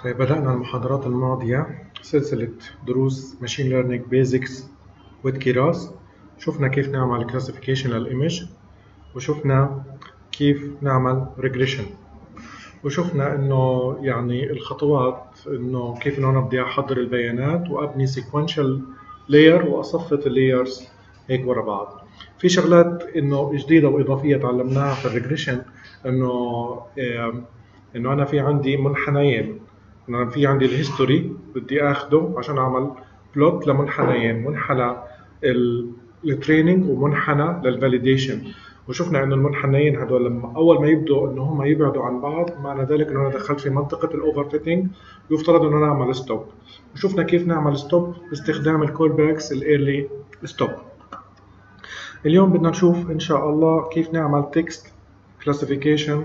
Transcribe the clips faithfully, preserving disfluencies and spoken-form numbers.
طيب بدأنا المحاضرات الماضية سلسلة دروس Machine Learning Basics with كيراس. شفنا كيف نعمل Classification للإيمج، وشفنا كيف نعمل Regression، وشفنا إنه يعني الخطوات إنه كيف إنه أنا بدي أحضر البيانات وأبني Sequential Layer وأصفط اللايرز هيك ورا بعض. في شغلات إنه جديدة وإضافية تعلمناها في الريجريشن، إنه إنه أنا في عندي منحنيين، أنا في عندي الهيستوري بدي أخده عشان أعمل بلوت لمنحنيين، منحنى التريننج ومنحنى للفاليديشن. وشفنا إنه المنحنيين هدول لما أول ما يبدوا إنه هم يبعدوا عن بعض معنى ذلك إنه أنا دخلت في منطقة الأوفر فيتنج، يفترض إنه نعمل ستوب. وشفنا كيف نعمل ستوب باستخدام الكول باكس الايرلي ستوب. اليوم بدنا نشوف إن شاء الله كيف نعمل تكست كلاسيفيكيشن.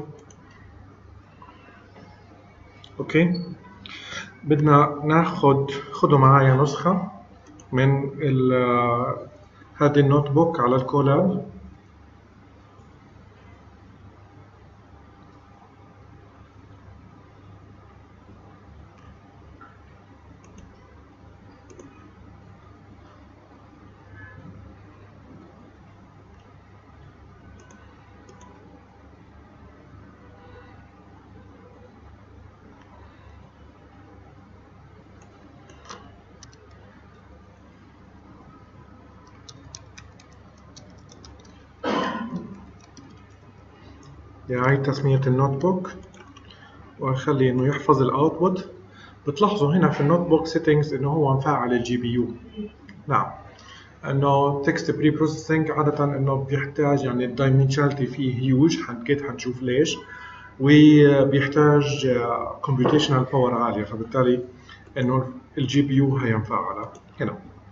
أوكي، بدنا ناخد خدوا معايا نسخة من هذه النوت بوك على الكولاب. يعيد تسمية النوت بوك وأخلي إنه يحفظ الأوتبوت. بتلاحظوا هنا في النوت بوك سيتنجز إنه هو مفعل الجي بي يو. نعم، إنه تكست بري بروسيسنج عادة إنه بيحتاج يعني الدايمنشاليتي فيه هيوج، حكيت حنشوف ليش، وبيحتاج كومبيوتيشنال باور عالية، فبالتالي إنه الجي بي يو هي مفعلة هنا.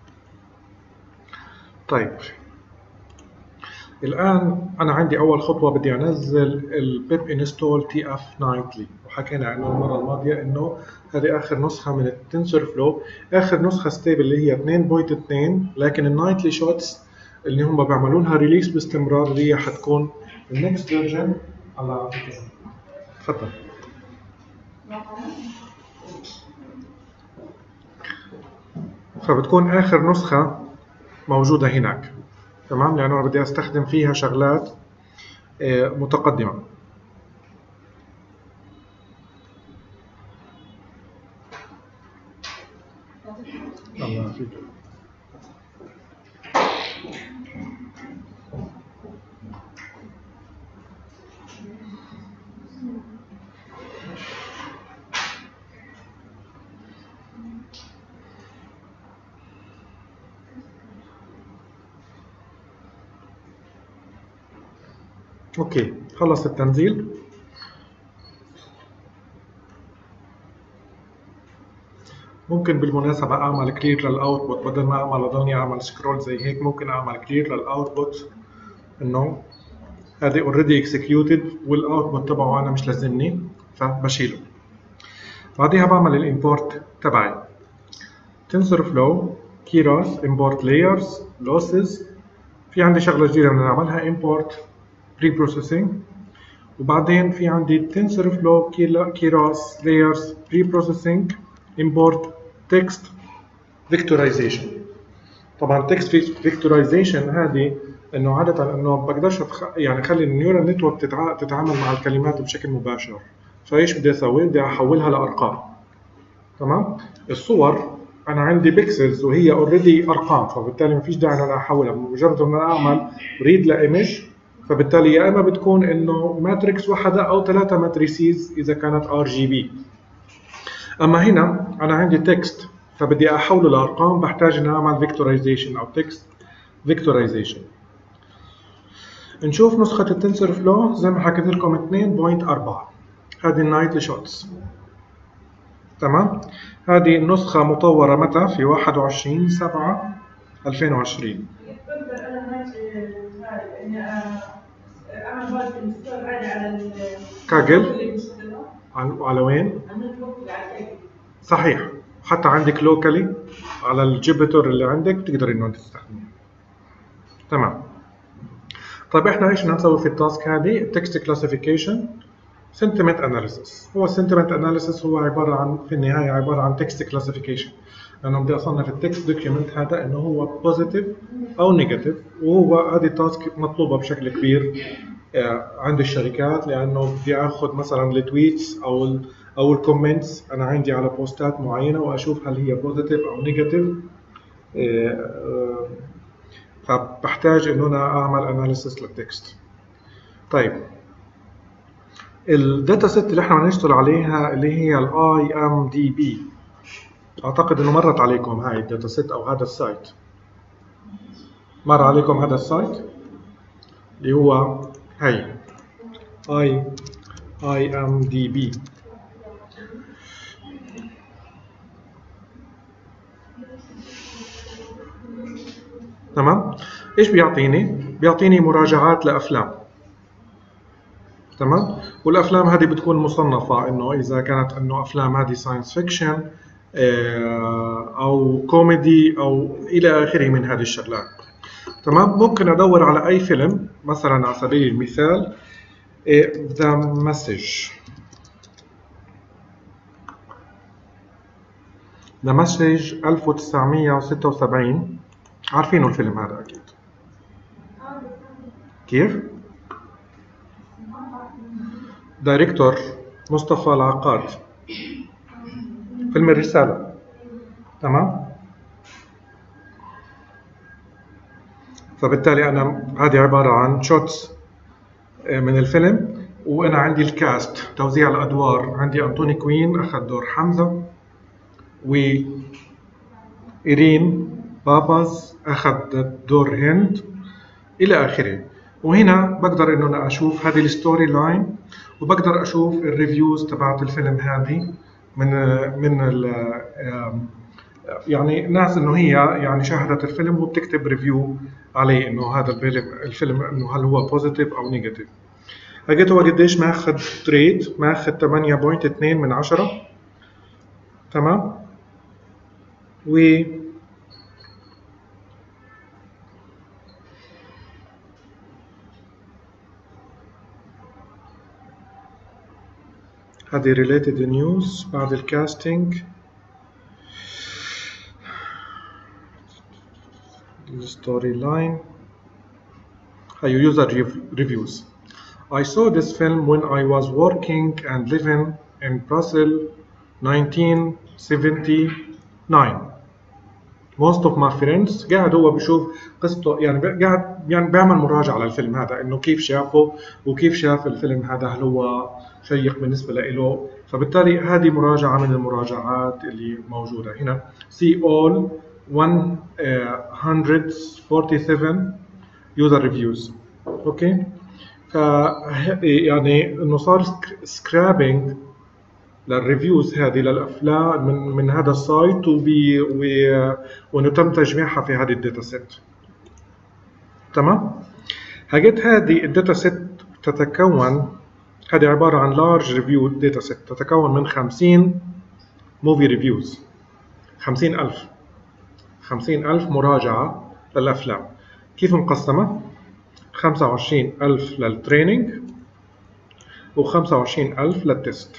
طيب الآن أنا عندي أول خطوة بدي أنزل البيب انستول تي اف نايتلي، وحكينا عنه المرة الماضية إنه هذه آخر نسخة من التنسور فلو، آخر نسخة ستيبل اللي هي اثنين نقطة اثنين، لكن النايتلي شوتس اللي هم بيعملوا لها ريليس باستمرار اللي هي حتكون النكست فيرجن. على تفضل. فبتكون آخر نسخة موجودة هناك، تمام، لأنه أنا بدي أستخدم فيها شغلات متقدمة. الله فيك. اوكي، خلص التنزيل. ممكن بالمناسبة أعمل كلير للأوتبوت، بدل ما أعمل أضلني أعمل سكرول زي هيك، ممكن أعمل كلير للأوتبوت إنه هذه اوريدي اكسكيوتد والأوتبوت تبعه أنا مش لازمني، فبشيله. بعدها بعمل الإمبورت تبعي TensorFlow كيراس import layers losses. في عندي شغلة جديدة بدنا نعملها import pre-processing، وبعدين في عندي TensorFlow كيراس layers pre-processing import text vectorization. طبعا text vectorization هذه انه عاده انه بقدرش يعني اخلي النيورال نتورك تتع... تتعامل مع الكلمات بشكل مباشر، فايش بدي اسوي؟ بدي احولها لارقام. تمام، الصور انا عندي بيكسلز وهي اوريدي ارقام، فبالتالي ما فيش داعي ان انا احولها. بمجرد ان انا اعمل ريد لايمج، فبالتالي يا اما بتكون انه ماتريكس واحده او ثلاثه ماتريسيز اذا كانت ار جي بي. اما هنا انا عندي تكست، فبدي احوله لارقام، بحتاج ان اعمل فيكتورايزيشن او تكست فيكتورايزيشن. نشوف نسخه التنسور فلو زي ما حكيت لكم اثنين نقطة أربعة، هذه النايتلي شوتس. تمام، هذه النسخه مطوره متى؟ في واحد وعشرين سبعة ألفين وعشرين. كاجل على وين؟ صحيح، حتى عندك لوكالي على الجيبيتور اللي عندك بتقدر انه انت تستخدمه. تمام. طيب احنا ايش بدنا نسوي في التاسك هذه؟ التكست كلاسيفيكيشن sentiment analysis. هو sentiment analysis هو عبارة عن في النهاية عبارة عن text classification. أنا بدي أصنف التكست دوكيومنت هذا إنه هو بوزيتيف أو نيجاتيف، وهو هذه التاسك مطلوبة بشكل كبير عند الشركات، لأنه بدي آخذ مثلا التويتس أو ال أو الكومنتس أنا عندي على بوستات معينة وأشوف هل هي بوزيتيف أو نيجاتيف، فبحتاج إنه أنا أعمل أناليسيس للتكست. طيب الداتا سيت اللي احنا بنشتغل عليها اللي هي الاي ام دي بي، اعتقد انه مرت عليكم هاي الداتا سيت او هذا السايت. مر عليكم هذا السايت اللي هو هاي اي اي ام دي بي. تمام. ايش بيعطيني؟ بيعطيني مراجعات لافلام. تمام. والافلام هذه بتكون مصنفه انه اذا كانت انه افلام هذه ساينس فيكشن او كوميدي او الى اخره من هذه الشغلات. تمام. ممكن ادور على اي فيلم، مثلا على سبيل المثال ذا مسج. ذا مسج ألف وتسعمية وستة وسبعين، عارفينه الفيلم هذا اكيد. كيف؟ دايركتور مصطفى العقاد، فيلم الرسالة. تمام. فبالتالي أنا هذه عبارة عن شوتس من الفيلم، وأنا عندي الكاست توزيع الأدوار، عندي أنتوني كوين أخذ دور حمزة، وإيرين باباز أخذ دور هند إلى آخره. وهنا بقدر إنه أنا أشوف هذه الستوري لاين، وبقدر أشوف الريفيوز تبعت الفيلم هذه من من ال يعني ناس انه هي يعني شاهدت الفيلم وبتكتب ريفيو عليه انه هذا الفيلم الفيلم انه هل هو بوزيتيف او نيجاتيف. لقيت هو قديش ماخذ ريت، ماخذ ثمانية فاصلة اثنين من عشرة. تمام. و هذه related news بعد الكاستنج. storyline. هي user reviews. I saw this film when I was working and living in Brussels nineteen seventy-nine. Most of my friends. قاعد هو بشوف قصته، يعني قاعد يعني بيعمل مراجعة للفيلم هذا انه كيف شافه وكيف شاف الفيلم هذا، هل هو شيق بالنسبة له. فبالتالي هذه مراجعة من المراجعات اللي موجودة هنا. see all one hundred forty-seven user reviews. اوكي. ف يعني انه صار سكرابينج للريفيوز هذه للافلام من من هذا السايت، وبي وانه تم تجميعها في هذه الداتا سيت. تمام. هجت هذه الداتا سيت تتكون، هذه عباره عن لارج ريفيو داتا سيت تتكون من خمسين موفي ريفيوز. خمسين ألف خمسين ألف مراجعه للافلام. كيف مقسمه؟ خمسة وعشرين ألف للتريننج وخمسة وعشرين ألف للتست.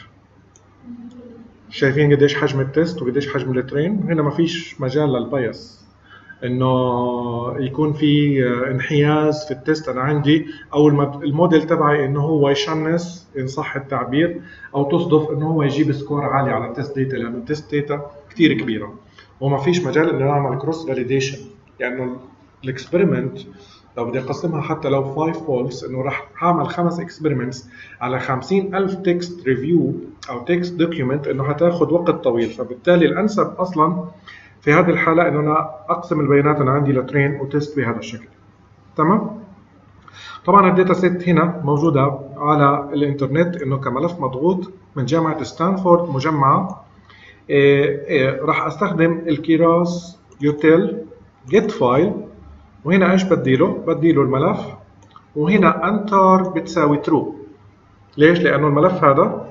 شايفين قديش حجم التست وقديش حجم الترين؟ هنا ما فيش مجال للبايس انه يكون في انحياز في التست. انا عندي او الموديل تبعي انه هو يشنس ان صح التعبير، او تصدف انه هو يجيب سكور عالي على التست داتا، لانه التست داتا كثير كبيره وما فيش مجال انه نعمل كروس فاليديشن. يعني الاكسبيرمنت لو بدي اقسمها حتى لو خمسة فولس، انه راح اعمل خمس اكسبيرمنتس على خمسين ألف تكست ريفيو او تكست دوكيومنت، انه هتاخذ وقت طويل. فبالتالي الانسب اصلا في هذه الحاله انه انا اقسم البيانات انا عندي لترين وتست بهذا الشكل. تمام. طبعا الداتا سيت هنا موجوده على الانترنت انه كملف مضغوط من جامعه ستانفورد مجمعه. إيه إيه راح استخدم الكيراس يوتيل جيت فايل، وهنا ايش بديله؟ بديله الملف، وهنا انتر بتساوي ترو. ليش؟ لانه الملف هذا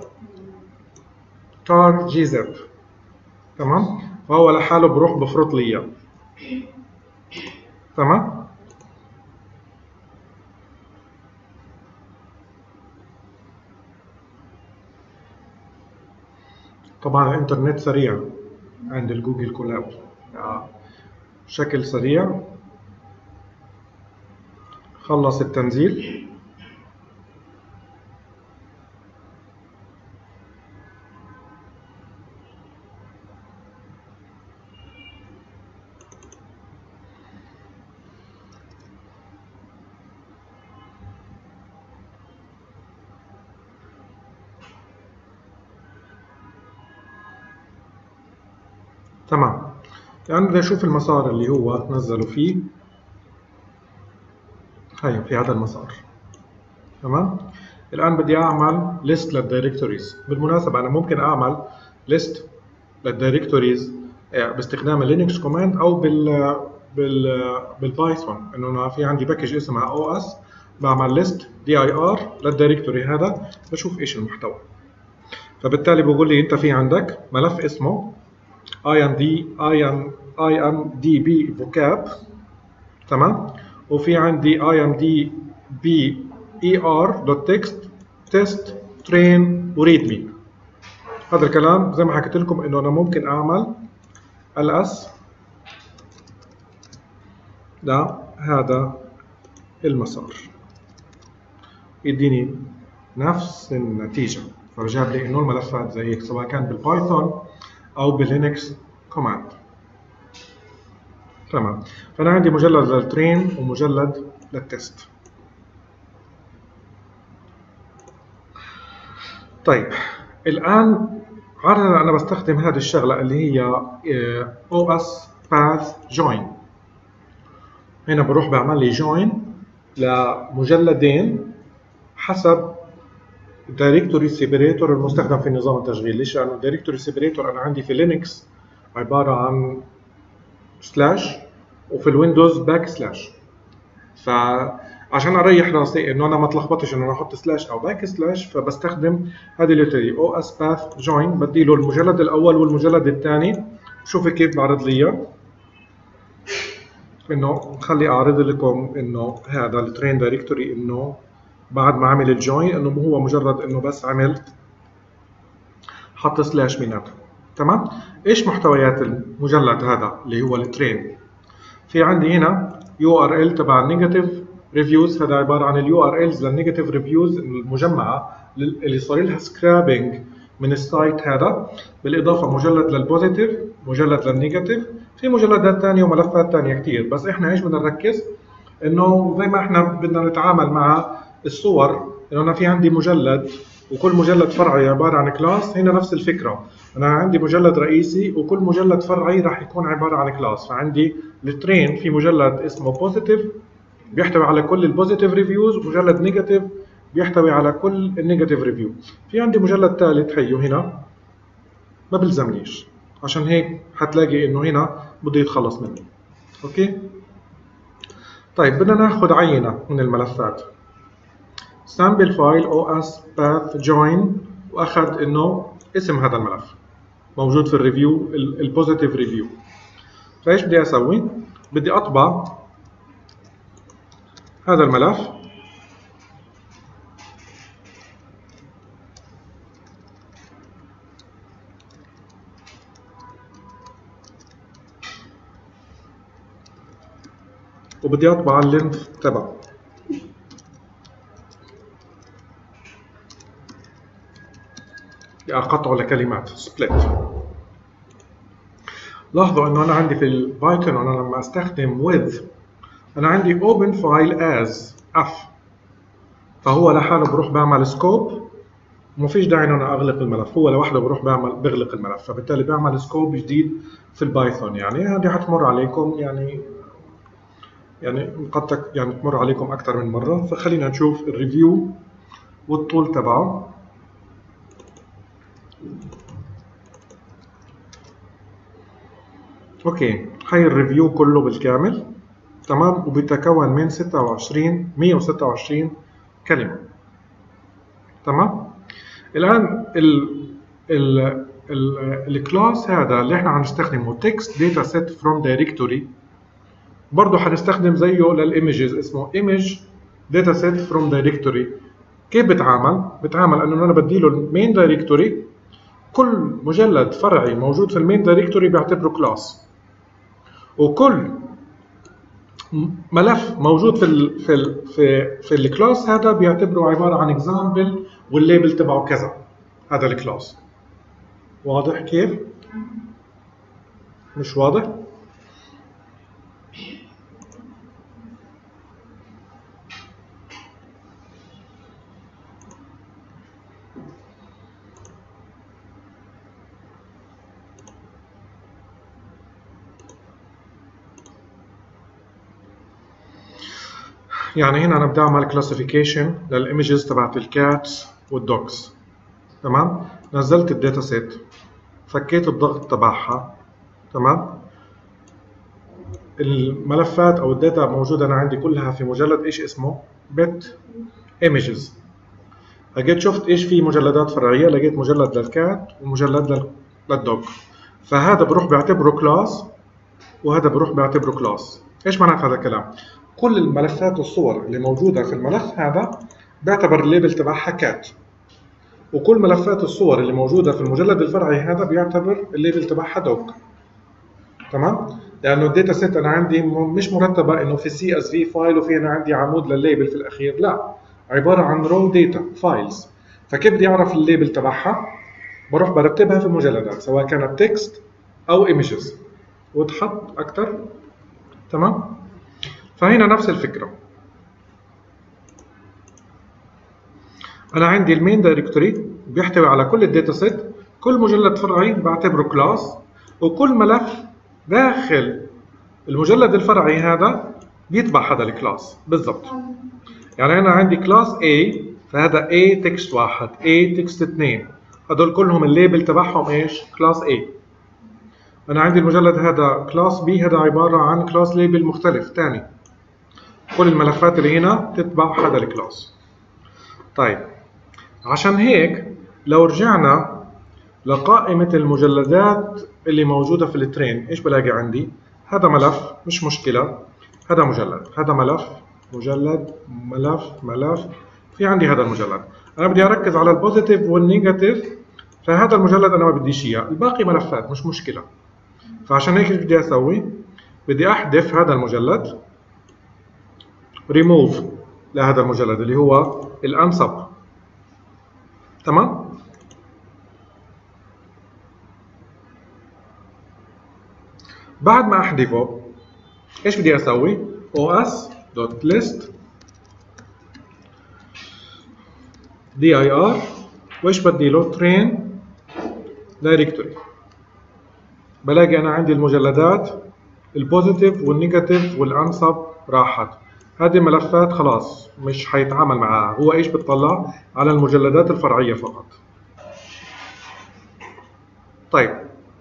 تار جي زب. تمام. فهو لحاله بروح بفرط لي اياه. تمام. طبعا الانترنت سريع عند الجوجل كولاب بشكل سريع. خلص التنزيل. تمام. الآن بدي أشوف المسار اللي هو نزله فيه. هيا في هذا المسار. تمام. الآن بدي أعمل ليست للدايركتوريز. بالمناسبة أنا ممكن أعمل ليست للدايركتوريز باستخدام اللينكس كوماند أو بال بال بالبايثون، إنه أنا في عندي باكج اسمها او اس بعمل ليست دي اي ار للدايركتوري هذا بشوف إيش المحتوى. فبالتالي بقول لي أنت في عندك ملف اسمه imdb vocab، تمام، وفي عندي imdb er.txt test train وreadme. هذا الكلام زي ما حكيت لكم انه انا ممكن اعمل ls لهذا المسار يديني نفس النتيجه. فجاب لي انه الملفات زي هيك سواء كان بالبايثون او باللينكس كوماند. تمام. فانا عندي مجلد للترين ومجلد للتست. طيب الان عادة انا بستخدم هذه الشغله اللي هي او اس باث جوين. هنا بروح بعمل لي جوين لمجلدين حسب الدايركتوري سيبريتور المستخدم في نظام التشغيل. ليش؟ لانه الدايركتوري سيبريتور انا عندي في لينكس عباره عن سلاش وفي الويندوز باك سلاش. فعشان اريح راسي انه انا ما اتلخبطش انه انا احط سلاش او باك سلاش، فبستخدم هذه اليوتيليتي او اس باث جوين. بدي له المجلد الاول والمجلد الثاني. شوفي كيف بعرض لي اياه، انه خلي اعرض لكم انه هذا الترين دايركتوري انه بعد ما عمل الجوين انه هو مجرد انه بس عمل حط سلاش بيناتهم. تمام. ايش محتويات المجلد هذا اللي هو الترين؟ في عندي هنا يو ار ال تبع النيجاتيف ريفيوز. هذا عباره عن اليو ار الز للنيجاتيف ريفيوز المجمعه اللي صار لها سكرابنج من السايت هذا. بالاضافه مجلد للبوزيتيف، مجلد للنيجاتيف، في مجلدات ثانيه وملفات ثانيه كثير. بس احنا ايش بدنا نركز؟ انه زي ما احنا بدنا نتعامل مع الصور، انه انا في عندي مجلد وكل مجلد فرعي عباره عن كلاس. هنا نفس الفكره، انا عندي مجلد رئيسي وكل مجلد فرعي راح يكون عباره عن كلاس. فعندي الترين في مجلد اسمه بوزيتيف بيحتوي على كل البوزيتيف ريفيوز، ومجلد نيجاتيف بيحتوي على كل النيجاتيف ريفيو. في عندي مجلد ثالث هيو هنا ما بلزمنيش، عشان هيك حتلاقي انه هنا بده يتخلص منه. اوكي. طيب بدنا ناخذ عينه من الملفات. سامبل فايل او اس باث جوين، واخذ انه اسم هذا الملف موجود في الريفيو البوزيتيف ريفيو. فايش بدي اسوي؟ بدي اطبع هذا الملف وبدي اطبع اللينث تبعه. اقطعه لكلمات سبليت. لاحظوا انه انا عندي في البايثون انا لما استخدم with انا عندي open file as f، فهو لحاله بروح بعمل سكوب وما فيش داعي انه انا اغلق الملف، هو لوحده بروح بعمل بغلق الملف. فبالتالي بعمل سكوب جديد في البايثون. يعني هذه حتمر عليكم يعني يعني قد يعني تمر عليكم اكثر من مره. فخلينا نشوف الريفيو والطول تبعه. اوكي، هاي الريفيو كله بالكامل. تمام. وبيتكون من ستة وعشرين مية وستة وعشرين كلمه. تمام. الان ال ال ال الكلاس هذا اللي احنا هنستخدمه text data set from directory، برضه هنستخدم زيه للايمجز اسمه image data set from directory. كيف بتعامل؟ بتعامل انه انا بدي له المين دايركتوري، كل مجلد فرعي موجود في المين دايركتوري بيعتبره كلاس، وكل ملف موجود في ال في ال في في الكلاس هذا بيعتبره عباره عن اكزامبل والليبل تبعه كذا. هذا الكلاس واضح كيف؟ مش واضح؟ يعني هنا انا بدي اعمل كلاسيفيكيشن للايمجز تبعت الكاتس والدوجز. تمام؟ نزلت الداتا سيت، فكيت الضغط تبعها. تمام؟ الملفات او الداتا موجوده انا عندي كلها في مجلد ايش اسمه؟ بت ايمجز. اجيت شفت ايش في مجلدات فرعيه، لقيت مجلد للكات ومجلد للدوج. فهذا بروح بعتبره كلاس وهذا بروح بعتبره كلاس. ايش معنات هذا الكلام؟ كل الملفات والصور اللي موجوده في الملف هذا بيعتبر الليبل تبعها كات، وكل ملفات الصور اللي موجوده في المجلد الفرعي هذا بيعتبر الليبل تبعها دوج. تمام؟ لانه الداتا سيت انا عندي مش مرتبه انه في سي اس في فايل وفي انا عندي عمود للليبل في الاخير، لا، عباره عن رو داتا فايلز. فكيف بدي اعرف الليبل تبعها؟ بروح برتبها في مجلدات سواء كانت تكست او ايمجز وتحط اكثر. تمام؟ فهنا نفس الفكره. انا عندي المين دايركتوري بيحتوي على كل الداتا سيت، كل مجلد فرعي بعتبره كلاس، وكل ملف داخل المجلد الفرعي هذا بيتبع هذا الكلاس بالضبط. يعني انا عندي كلاس A، فهذا A تكست واحد، A تكست اثنين، هدول كلهم الليبل تبعهم ايش؟ كلاس A. انا عندي المجلد هذا كلاس B، هذا عباره عن كلاس ليبل مختلف ثاني. كل الملفات اللي هنا تتبع هذا الكلاس. طيب عشان هيك لو رجعنا لقائمة المجلدات اللي موجودة في الترين، ايش بلاقي عندي؟ هذا ملف مش مشكلة، هذا مجلد، هذا ملف، مجلد، ملف، ملف، في عندي هذا المجلد. أنا بدي أركز على البوزيتيف والنيجاتيف، فهذا المجلد أنا ما بديش إياه، الباقي ملفات مش مشكلة. فعشان هيك بدي أسوي؟ بدي أحذف هذا المجلد، ريموف لهذا المجلد اللي هو الأنسب. تمام؟ بعد ما احذفه ايش بدي اسوي؟ os.list dir وايش بدي له؟ train directory. بلاقي انا عندي المجلدات البوزيتيف والنيجاتيف والانسب راحت. هذه الملفات خلاص مش حيتعامل معها، هو ايش بتطلع؟ على المجلدات الفرعيه فقط. طيب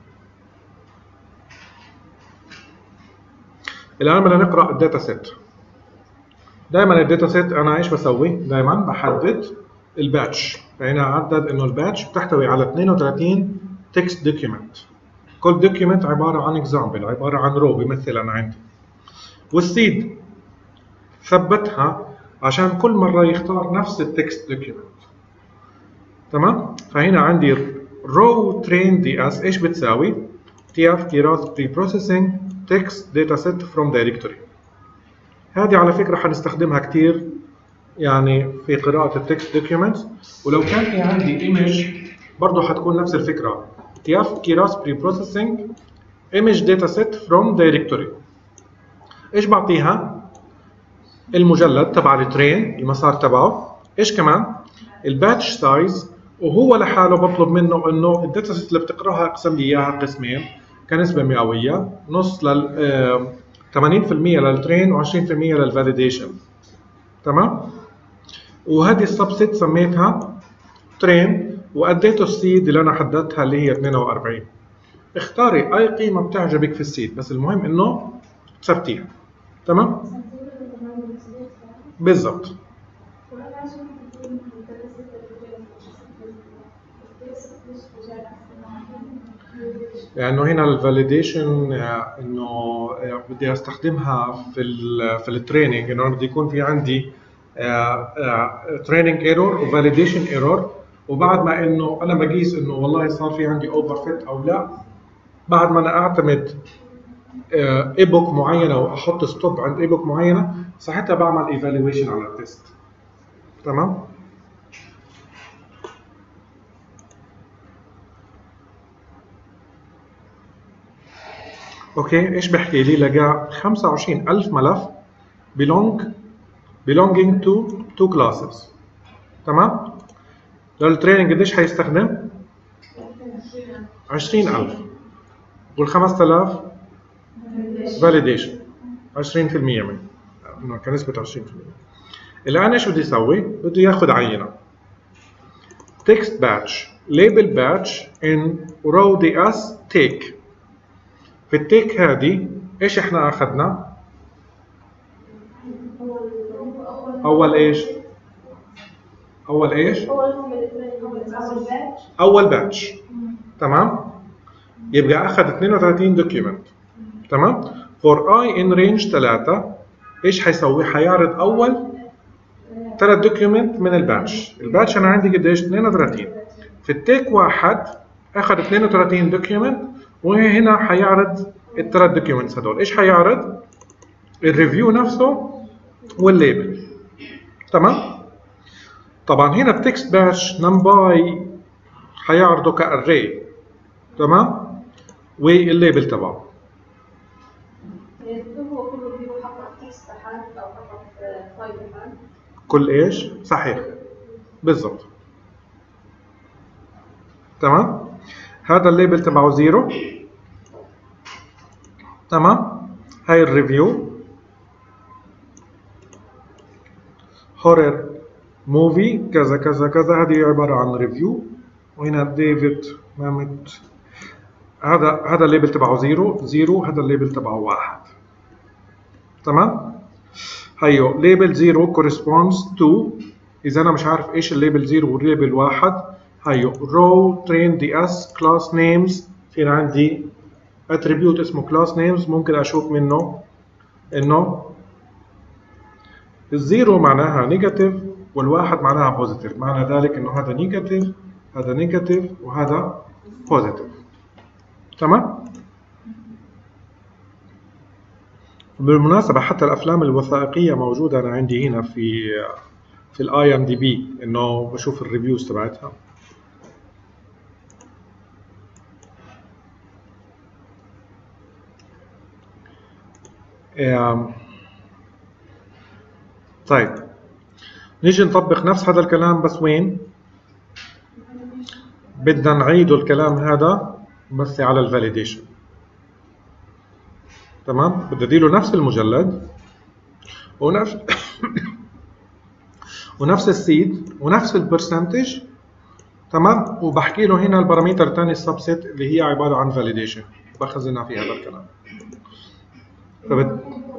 الآن بدنا نقرأ الداتا سيت. دائما الداتا سيت أنا إيش بسوي؟ دائما بحدد الباتش، فهنا عدد إنه الباتش بتحتوي على اثنين وثلاثين تكست دوكيمنت. كل دوكيمنت عبارة عن اكزامبل، عبارة عن رو بيمثل أنا عندي. والسيد ثبتها عشان كل مرة يختار نفس التكست دوكيمنت. تمام؟ فهنا عندي رو ترين دي اس إيش بتساوي؟ تياف كيراس بري بروسيسنج text dataset from directory. هذه على فكرة حنستخدمها كتير يعني في قراءة التكست documents، ولو كان في عندي image برضه حتكون نفس الفكرة. تياف كيراس بري بروسيسنج image dataset from directory. ايش بعطيها؟ المجلد تبع الترين، المسار تبعه، ايش كمان؟ الباتش سايز، وهو لحاله بطلب منه انه الداتا سيت اللي بتقراها اقسم لي اياها قسمين كنسبة مئوية، نص لل ثمانين بالمئة للترين وعشرين بالمئة للفاليديشن. تمام؟ وهذه السبسيت سميتها ترين، واديته السيد اللي انا حددتها اللي هي اثنين وأربعين. اختاري اي قيمة بتعجبك في السيد، بس المهم انه تثبتيها. تمام؟ بالضبط. لانه يعني هنا الفاليديشن انه بدي استخدمها في ال في التريننج، انه بدي يكون في عندي تريننج ايرور وفاليديشن ايرور، وبعد ما انه انا بقيس انه والله صار في عندي اوفر فيت او لا، بعد ما انا اعتمد ايبوك معينه واحط ستوب عند ايبوك معينه، ساعتها بعمل ايفالويشن على التست. تمام؟ اوكي، ايش بحكي لي؟ لقى خمسة وعشرين ألف ملف belong belonging to two classes. تمام؟ للتريننج قديش حيستخدم؟ عشرين ألف، وال خمسة آلاف validation عشرين بالمية من انه كنسبة عشرين بالمية. الآن ايش بده يسوي؟ بده ياخذ عينة text batch label batch in row ds take. في التيك هذه ايش احنا اخذنا؟ اول ايش؟ اول ايش؟ اول باتش. تمام؟ يبقى اخذ اثنين وثلاثين دوكيومنت. تمام؟ فور اي ان رينج ثلاثة ايش حيسوي؟ حيعرض اول ثلاث دوكيومنت من الباتش. الباتش انا عندي قديش؟ اثنين وثلاثين. في التيك واحد اخذ اثنين وثلاثين دوكيومنت، وهنا حيعرض الثلاث دوكيومنتس هدول. ايش حيعرض؟ الريفيو نفسه والليبل. تمام؟ طبعا هنا التكست باتش نمباي حيعرضه كاري. تمام؟ والليبل تبعه. هو كله بيروح فقط تكست احد او فقط فايل احد؟ كل ايش؟ صحيح. بالضبط. تمام؟ هذا الليبل تبعه زيرو. تمام؟ هاي الريفيو هورر موفي كذا كذا كذا، هذه عبارة عن ريفيو. وهنا ديفيد مامت، هذا هذا الليبل تبعه زيرو زيرو، هذا الليبل تبعه واحد. تمام؟ هيو ليبل زيرو corresponds to، إذا أنا مش عارف إيش الليبل زيرو والليبل واحد، هيو row train ds class names. في عندي attribute اسمه class names، ممكن أشوف منه إنه الزيرو معناها نيجاتيف والواحد معناها بوزيتيف. معنى ذلك إنه هذا نيجاتيف، هذا نيجاتيف، وهذا بوزيتيف. تمام؟ بالمناسبة حتى الأفلام الوثائقية موجودة أنا عندي هنا في في الاي ام دي بي، إنه بشوف الريفيوز تبعتها. طيب نيجي نطبق نفس هذا الكلام، بس وين؟ بدنا نعيده الكلام هذا بس على الفاليديشن. تمام؟ بدي اديله نفس المجلد ونفس ونفس السيد ونفس البرسنتج. تمام؟ وبحكي له هنا البارامتر الثاني السبسيت اللي هي عباره عن فاليديشن، بخزنها في هذا الكلام. فبد...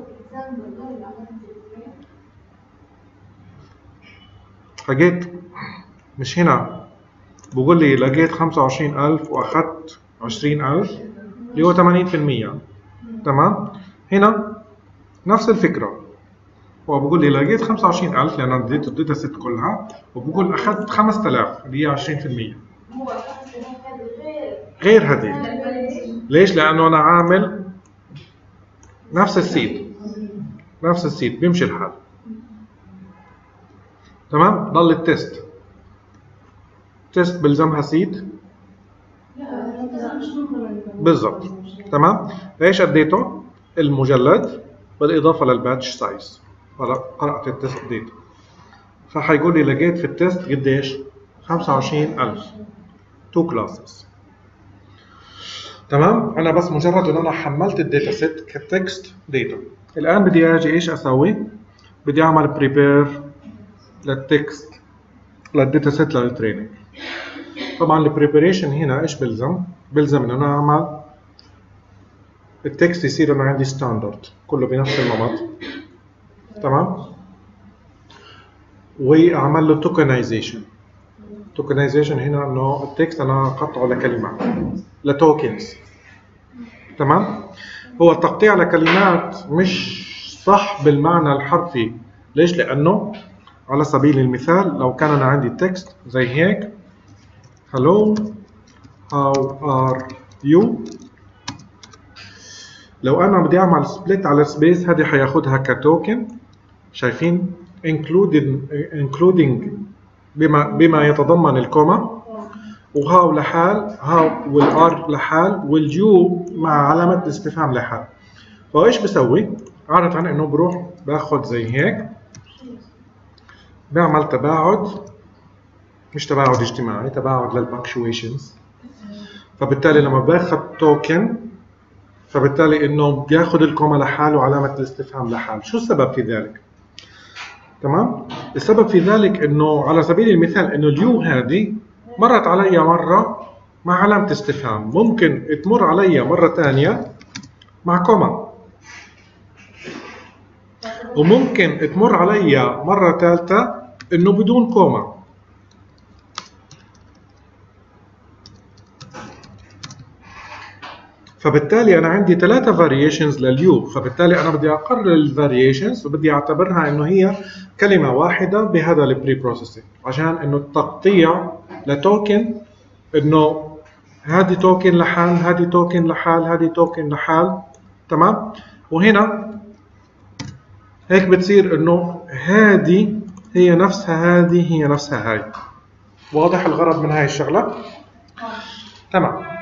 لقيت مش هنا بقول لي لقيت خمسة وعشرين ألف واخذت عشرين ألف اللي هو ثمانين بالمية. تمام؟ هنا نفس الفكره، هو بقول لي لقيت خمسة وعشرين ألف لان انا اديته الداتا سيت كلها، وبقول اخذت خمسة آلاف اللي هي عشرين بالمية. غير هذه. ليش؟ لانه انا عامل نفس السيد نفس السيد بيمشي الحال. تمام؟ ضل التست تست بلزمها سيد بالضبط. تمام؟ ايش اديته؟ المجلد بالاضافه للباتش سايز. قرأت التست ديتا، فحيقول لي لقيت في التست قديش؟ خمسة وعشرين ألف تو كلاسز. تمام؟ انا بس مجرد ان انا حملت الداتا سيت كتكست داتا. الان بدي اجي ايش اسوي؟ بدي اعمل بريبير للتكست للداتا سيت للتريننج. طبعا البريبريشن هنا ايش بلزم؟ بلزم ان انا اعمل التكست يصير انا عندي ستاندرد كله بنفس النمط. تمام؟ واعمل له توكنايزيشن. توكنايزيشن هنا انه التكست انا اقطعه لكلمات لتوكنز. تمام؟ هو التقطيع لكلمات مش صح بالمعنى الحرفي. ليش؟ لانه على سبيل المثال لو كان انا عندي تكست زي هيك hello how are you. لو انا بدي اعمل سبليت على سبيس هذه حياخدها كتوكن. شايفين including including بما بما يتضمن الكوما، وهاو لحال، هاو والار لحال، واليو مع علامة الاستفهام لحال. فايش بسوي؟ عادة انه بروح باخذ زي هيك، بعمل تباعد، مش تباعد اجتماعي، تباعد للبنكشويشنز. فبالتالي لما باخذ توكن فبالتالي انه بياخذ الكوما لحال وعلامة الاستفهام لحال. شو السبب في ذلك؟ تمام؟ السبب في ذلك انه على سبيل المثال انه اليو هذه مرت علي مرة مع علامة استفهام، ممكن تمر علي مرة ثانية مع كوما، وممكن تمر علي مرة ثالثة انه بدون كوما. فبالتالي انا عندي ثلاثة فاريشنز لليو، فبالتالي انا بدي اقرر الفاريشنز وبدي اعتبرها انه هي كلمة واحدة بهذا البري بروسيسنج، عشان انه التقطيع لتوكن انه هذه توكن لحال، هذه توكن لحال، هذه توكن لحال. تمام؟ وهنا هيك بتصير انه هذه هي نفسها هذه هي نفسها هاي. واضح الغرض من هاي الشغلة؟ تمام.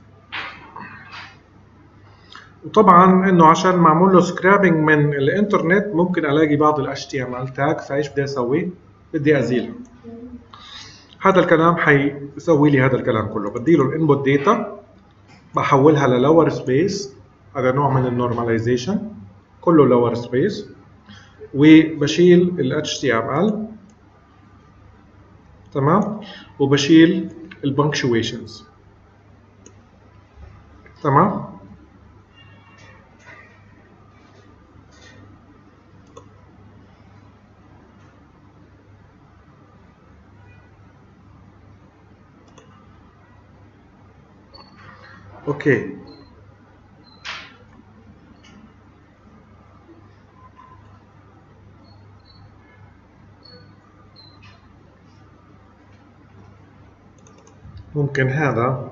وطبعا انه عشان معمول له سكرابينج من الانترنت ممكن الاقي بعض ال إتش تي إم إل تاج، فايش بدي اسوي؟ بدي ازيلها. هذا الكلام حيسوي لي هذا الكلام كله. بدي له الانبوت داتا، بحولها للور سبيس، هذا نوع من النورماليزيشن، كله لور سبيس، وبشيل ال إتش تي إم إل. تمام؟ وبشيل البنكشويشنز. تمام؟ اوكي. ممكن هذا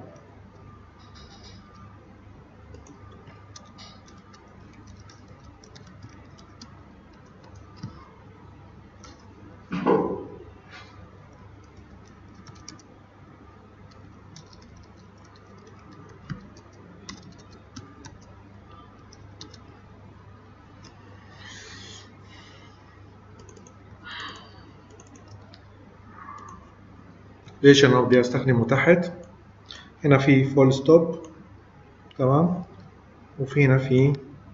ليش انا بدي استخدمه تحت؟ هنا في فول ستوب، تمام، وفي هنا في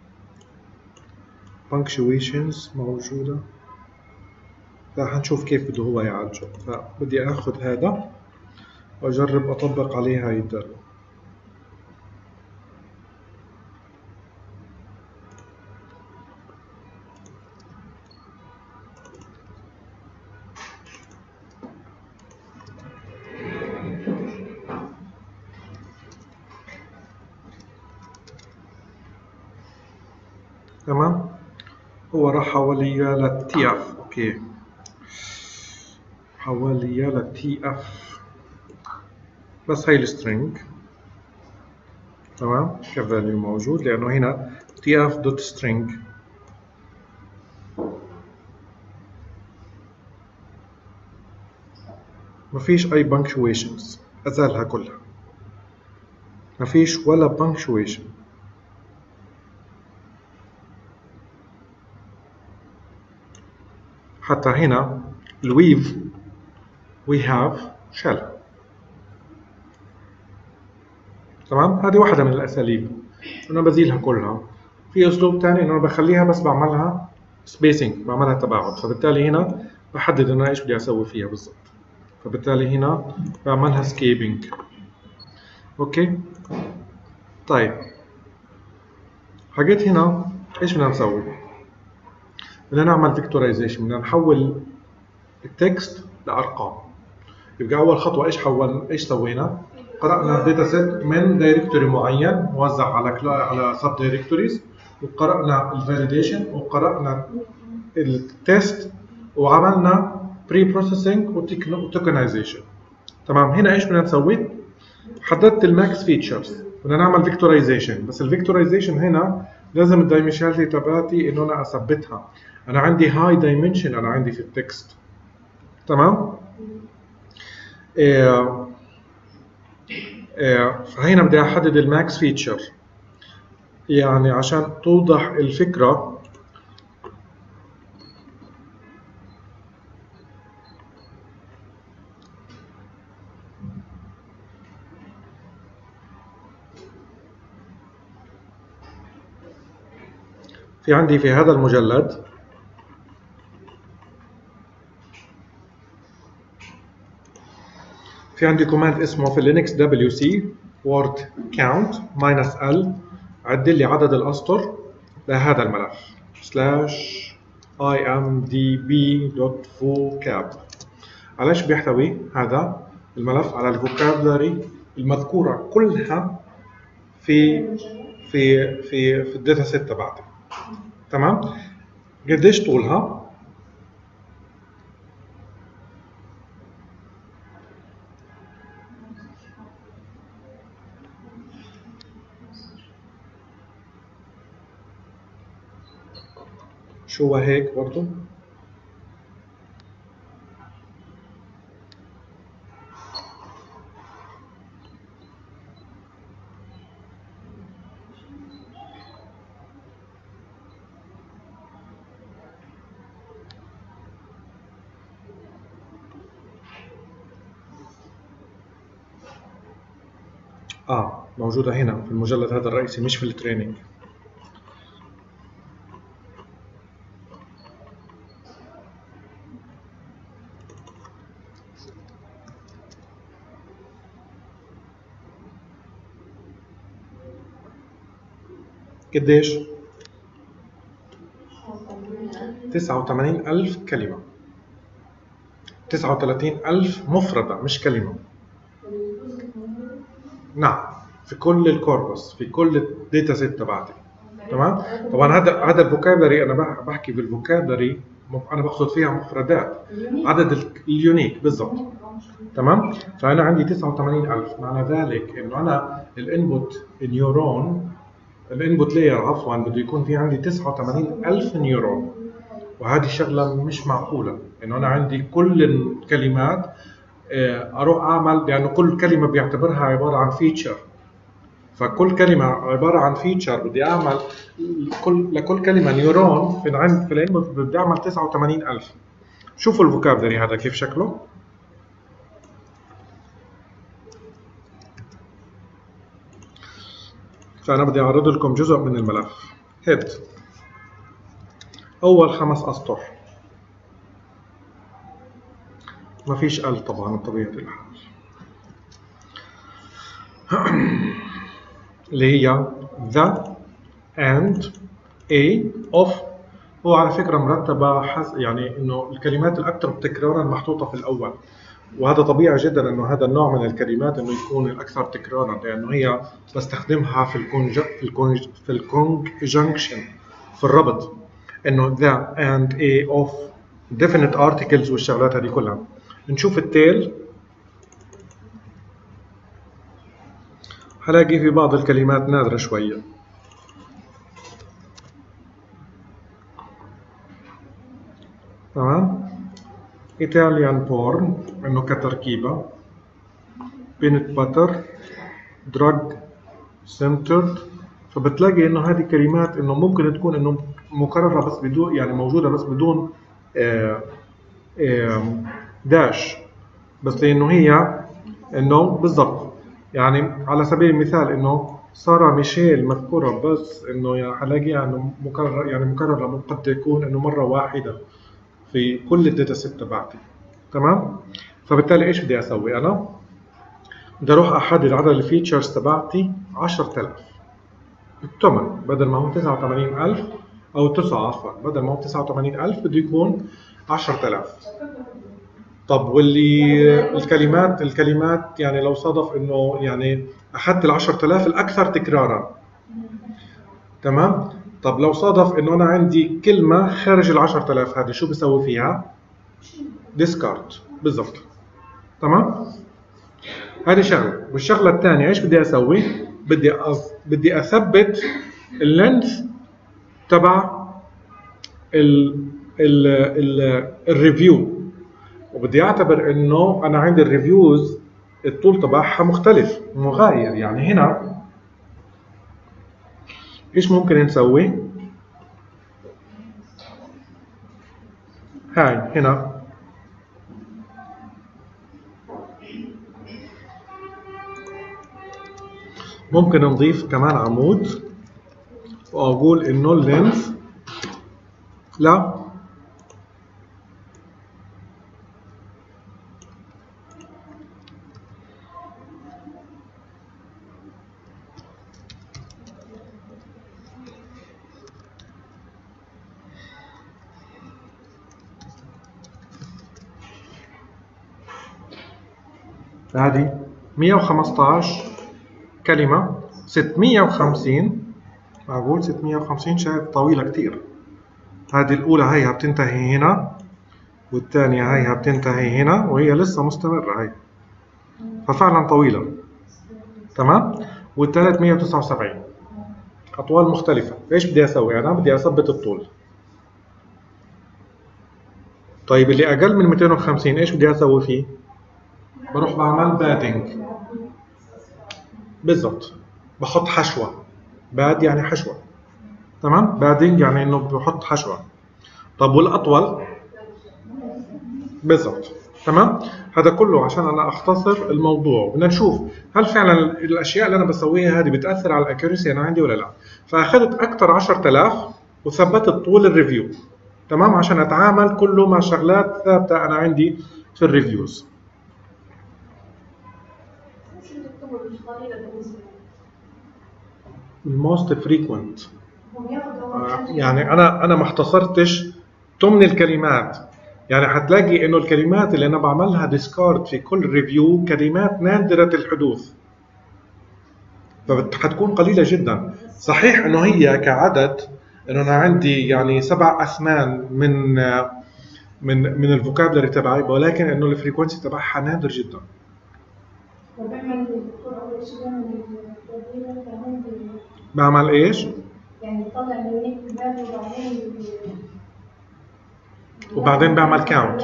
punctuations موجودة. فحنشوف كيف بده هو يعالجه. فبدي اخذ هذا واجرب اطبق عليه هاي الدالة. تمام. هو راح حول لي للتي اف. اوكي، حول لي للتي اف، بس هاي السترينج. تمام، كفاليو موجود لانه هنا تي اف دوت سترينج. مفيش اي punctuations، ازالها كلها، مفيش ولا punctuation. حتى هنا الويف we have shell. تمام، هذه واحدة من الأساليب. أنا بزيلها كلها. في أسلوب ثاني إنه بخليها بس بعملها spacing، بعملها تباعد، فبالتالي هنا بحدد أنا إيش بدي أسوي فيها بالضبط. فبالتالي هنا بعملها scaling. أوكي، طيب حاجات هنا إيش بدنا نسوي؟ بدنا نعمل فيكتورايزيشن، بدنا نحول التكست لأرقام. يبقى أول خطوة إيش حول إيش سوينا؟ قرأنا داتا سيت من دايركتوري معين موزع على على سب دايركتوريز، وقرأنا الفاليديشن، وقرأنا التست، وعملنا بري بروسيسنج وتوكنايزيشن. تمام. هنا ايش بدنا نسوي؟ حددت الماكس فيتشرز، بدنا نعمل فيكتورايزيشن، بس الفيكتورايزيشن هنا لازم الدايمنشناليتي تبعتي انه انا اثبتها. انا عندي هاي دايمنشن انا عندي في التكست. تمام؟ إيه إيه فهنا بدي احدد الماكس فيتشر، يعني عشان توضح الفكره. في عندي في هذا المجلد في عندي كوماند اسمه في لينكس دبليو سي word count minus l، عدل لي عدد الاسطر لهذا الملف slash imdb.vocab. على ايش بيحتوي هذا الملف؟ على الفوكابلري المذكوره كلها في في في في الداتا سيت تبعتي. تمام؟ قديش طولها؟ شو هو هيك برضو؟ اه موجودة هنا في المجلد هذا الرئيسي، مش في التريننج. قديش؟ تسعة وثمانين ألف كلمة، تسعة وثلاثين ألف مفردة مش كلمة. نعم، في كل الكوربس، في كل الداتا سيت تبعتي. تمام؟ طبعا هذا هذا الفوكابلري انا بحكي بالفوكابلري، انا بقصد فيها مفردات، عدد اليونيك بالضبط. تمام؟ فانا عندي تسعة وثمانين ألف، معنى ذلك انه انا الانبوت نيورون، الانبوت لاير عفوا، بده يكون في عندي تسعة وثمانين ألف نيورون، وهذه شغله مش معقوله انه انا عندي كل الكلمات اروح اعمل، لانه كل كلمه بيعتبرها عباره عن فيتشر، فكل كلمه عباره عن فيتشر بدي اعمل كل لكل كلمه نيورون في عند في الانبوت بدي اعمل تسعة وثمانين ألف. شوفوا الفوكابلري هذا كيف شكله. فانا بدي اعرض لكم جزء من الملف. هيد اول خمس اسطر، ما فيش ال طبعا بطبيعه الحال، اللي هي the and a of. هو على فكره مرتبه حس يعني انه الكلمات الاكثر تكرارا محطوطه في الاول، وهذا طبيعي جدا انه هذا النوع من الكلمات انه يكون الاكثر تكرارا، لانه هي بستخدمها في الكونج في الكونج في الكونجنكشن، في الربط، انه the and a of definite articles والشغلات هذه كلها. نشوف التيل، هلاقي في بعض الكلمات نادرة شوية. تمام؟ Italian porn انه كتركيبة، peanut butter، drug centered، فبتلاقي انه هذه كلمات انه ممكن تكون انه مكررة بس بدون، يعني موجودة بس بدون آه آه داش، بس لانه هي انه بالضبط، يعني على سبيل المثال انه سارة ميشيل مذكورة بس انه يعني حلاقيها انه مكرر، يعني مكررة قد تكون انه مرة واحدة في كل الداتا سيت تبعتي. تمام؟ فبالتالي ايش بدي اسوي انا؟ بدي اروح احدد عدد الفيتشرز تبعتي عشرة آلاف، الثمن بدل ما هو تسعة وثمانين ألف او تسعة عفوا، بدل ما هو تسعة وثمانين ألف بده يكون عشرة آلاف. طب واللي الكلمات الكلمات يعني لو صادف انه يعني احدت ال عشرة آلاف الاكثر تكرارا. تمام؟ طب لو صادف انه انا عندي كلمه خارج ال عشرة آلاف، هذه شو بسوي فيها؟ ديسكارد بالضبط. تمام؟ هذه شغله. والشغله الثانيه ايش بدي اسوي؟ بدي أص... بدي اثبت اللينث تبع ال ال ال الريفيو، وبدي اعتبر انه انا عندي الريفيوز الطول تبعها مختلف مغاير. يعني هنا ايش ممكن نسوي؟ هاي هنا ممكن نضيف كمان عمود واقول انه اللينث لا هذه مية وخمسطعش كلمة، ستمية وخمسين. معقول ستمية وخمسين؟ شايف طويلة كتير. هذه الأولى هيها بتنتهي هنا، والثانية هيها بتنتهي هنا، وهي لسه مستمرة هي، ففعلا طويلة. تمام؟ والثالث مية وتسعة وسبعين. أطوال مختلفة. إيش بدي أسوي؟ أنا بدي أثبت الطول. طيب اللي أقل من مئتين وخمسين إيش بدي أسوي فيه؟ بروح بعمل بادنج. بالضبط، بحط حشوة. باد يعني حشوة. تمام؟ بادنج يعني إنه بحط حشوة. طب والأطول؟ بالضبط. تمام؟ هذا كله عشان أنا أختصر الموضوع. بدنا نشوف هل فعلا الأشياء اللي أنا بسويها هذه بتأثر على الأكيوريسي أنا عندي ولا لا. فأخذت أكثر عشرة آلاف وثبتت طول الريفيو. تمام؟ عشان أتعامل كله مع شغلات ثابتة أنا عندي في الريفيوز. الموست فريكوينت يعني انا انا ما اختصرتش ضمن الكلمات. يعني حتلاقي انه الكلمات اللي انا بعملها ديسكارد في كل ريفيو كلمات نادرة الحدوث، فحتكون قليلة جدا. صحيح انه هي كعدد انه انا عندي يعني سبع اثمان من من من الفوكابلري تبعي، ولكن انه الفريكونسي تبعها نادر جدا. بعمل ايش؟ يعني بطلع من هيك الباب وبعدين وبعدين بعمل كاونت.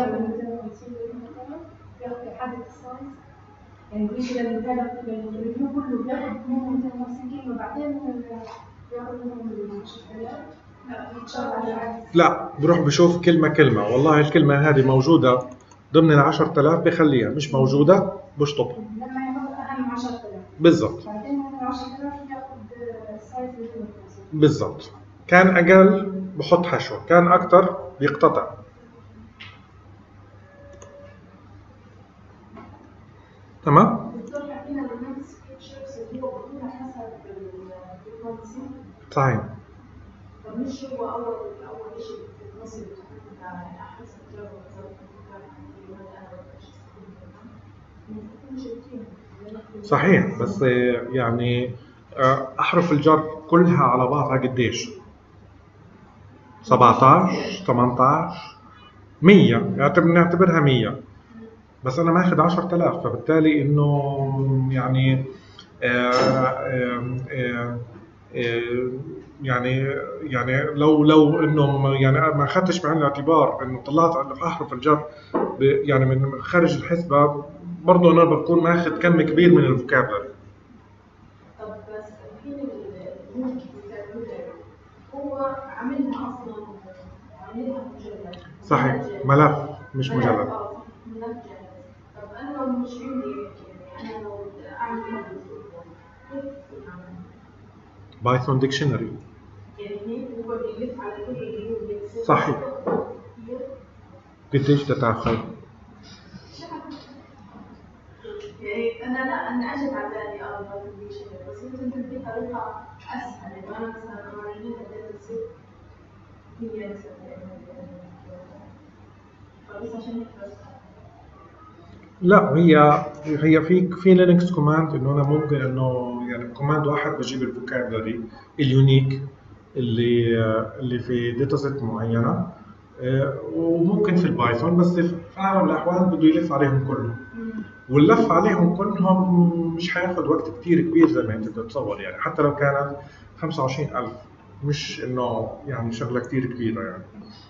يعني بيجي للباب الريفيو كله بياخد منهم مئتين وخمسين كلمة، بعدين بياخد منهم عشرة آلاف. لا، بروح بشوف كلمة كلمة. والله الكلمة هذه موجودة ضمن ال عشرة آلاف بخليها، مش موجودة بشطبها. لما ياخد أهم عشرة آلاف. بالضبط. بعدين من عشرة آلاف ياخد سايز مئتين وخمسين. بالضبط. كان أقل بحط حشوة، كان أكتر بيقتطع. تمام؟ صحيح. طب مش هو أول أول شيء في النص أحس صحيح، بس يعني أحرف الجر كلها على بعضها قديش؟ سبعطعش، ثمانطعش، مية. نعتبرها مية، بس أنا ماخذ عشرة آلاف، فبالتالي إنه يعني آآ آآ آآ يعني يعني لو لو إنه يعني ما أخذتش بعين الاعتبار إنه طلعت أحرف الجر يعني من خارج الحسبة، برضه أنا بكون ماخذ كم كبير من الفوكابلري. طب بس الحين الملك هو عاملها أصلاً، عاملها مجلد. صحيح، ملف مش مجلد. اه ملف جاهز. طب أنا لو مش عندي يعني أنا لو أعمل كيف أعمل؟ بايثون ديكشنري. يعني هيك هو بيلف على كل الجيوب. صحيح. قديش تتأخر؟ يعني أنا لا أنا أجت على بالي اه بايثون ديكشنري، بس ممكن تدي طريقة أسهل. يعني أنا مثلا أوريني هديت الست هي فبس عشان هيك بس. لا، هي هي في في لينكس كوماند انه انا ممكن انه يعني كوماند واحد بجيب الفوكابلري اليونيك اللي اللي في داتا سيت معينه، وممكن في البايثون، بس في اغلب الاحوال بده يلف عليهم كله. واللف عليهم كلهم مش حياخد وقت كتير كبير زي ما انت بتتصور يعني، حتى لو كانت خمسة وعشرين ألف مش انه يعني شغله كتير كبيره يعني.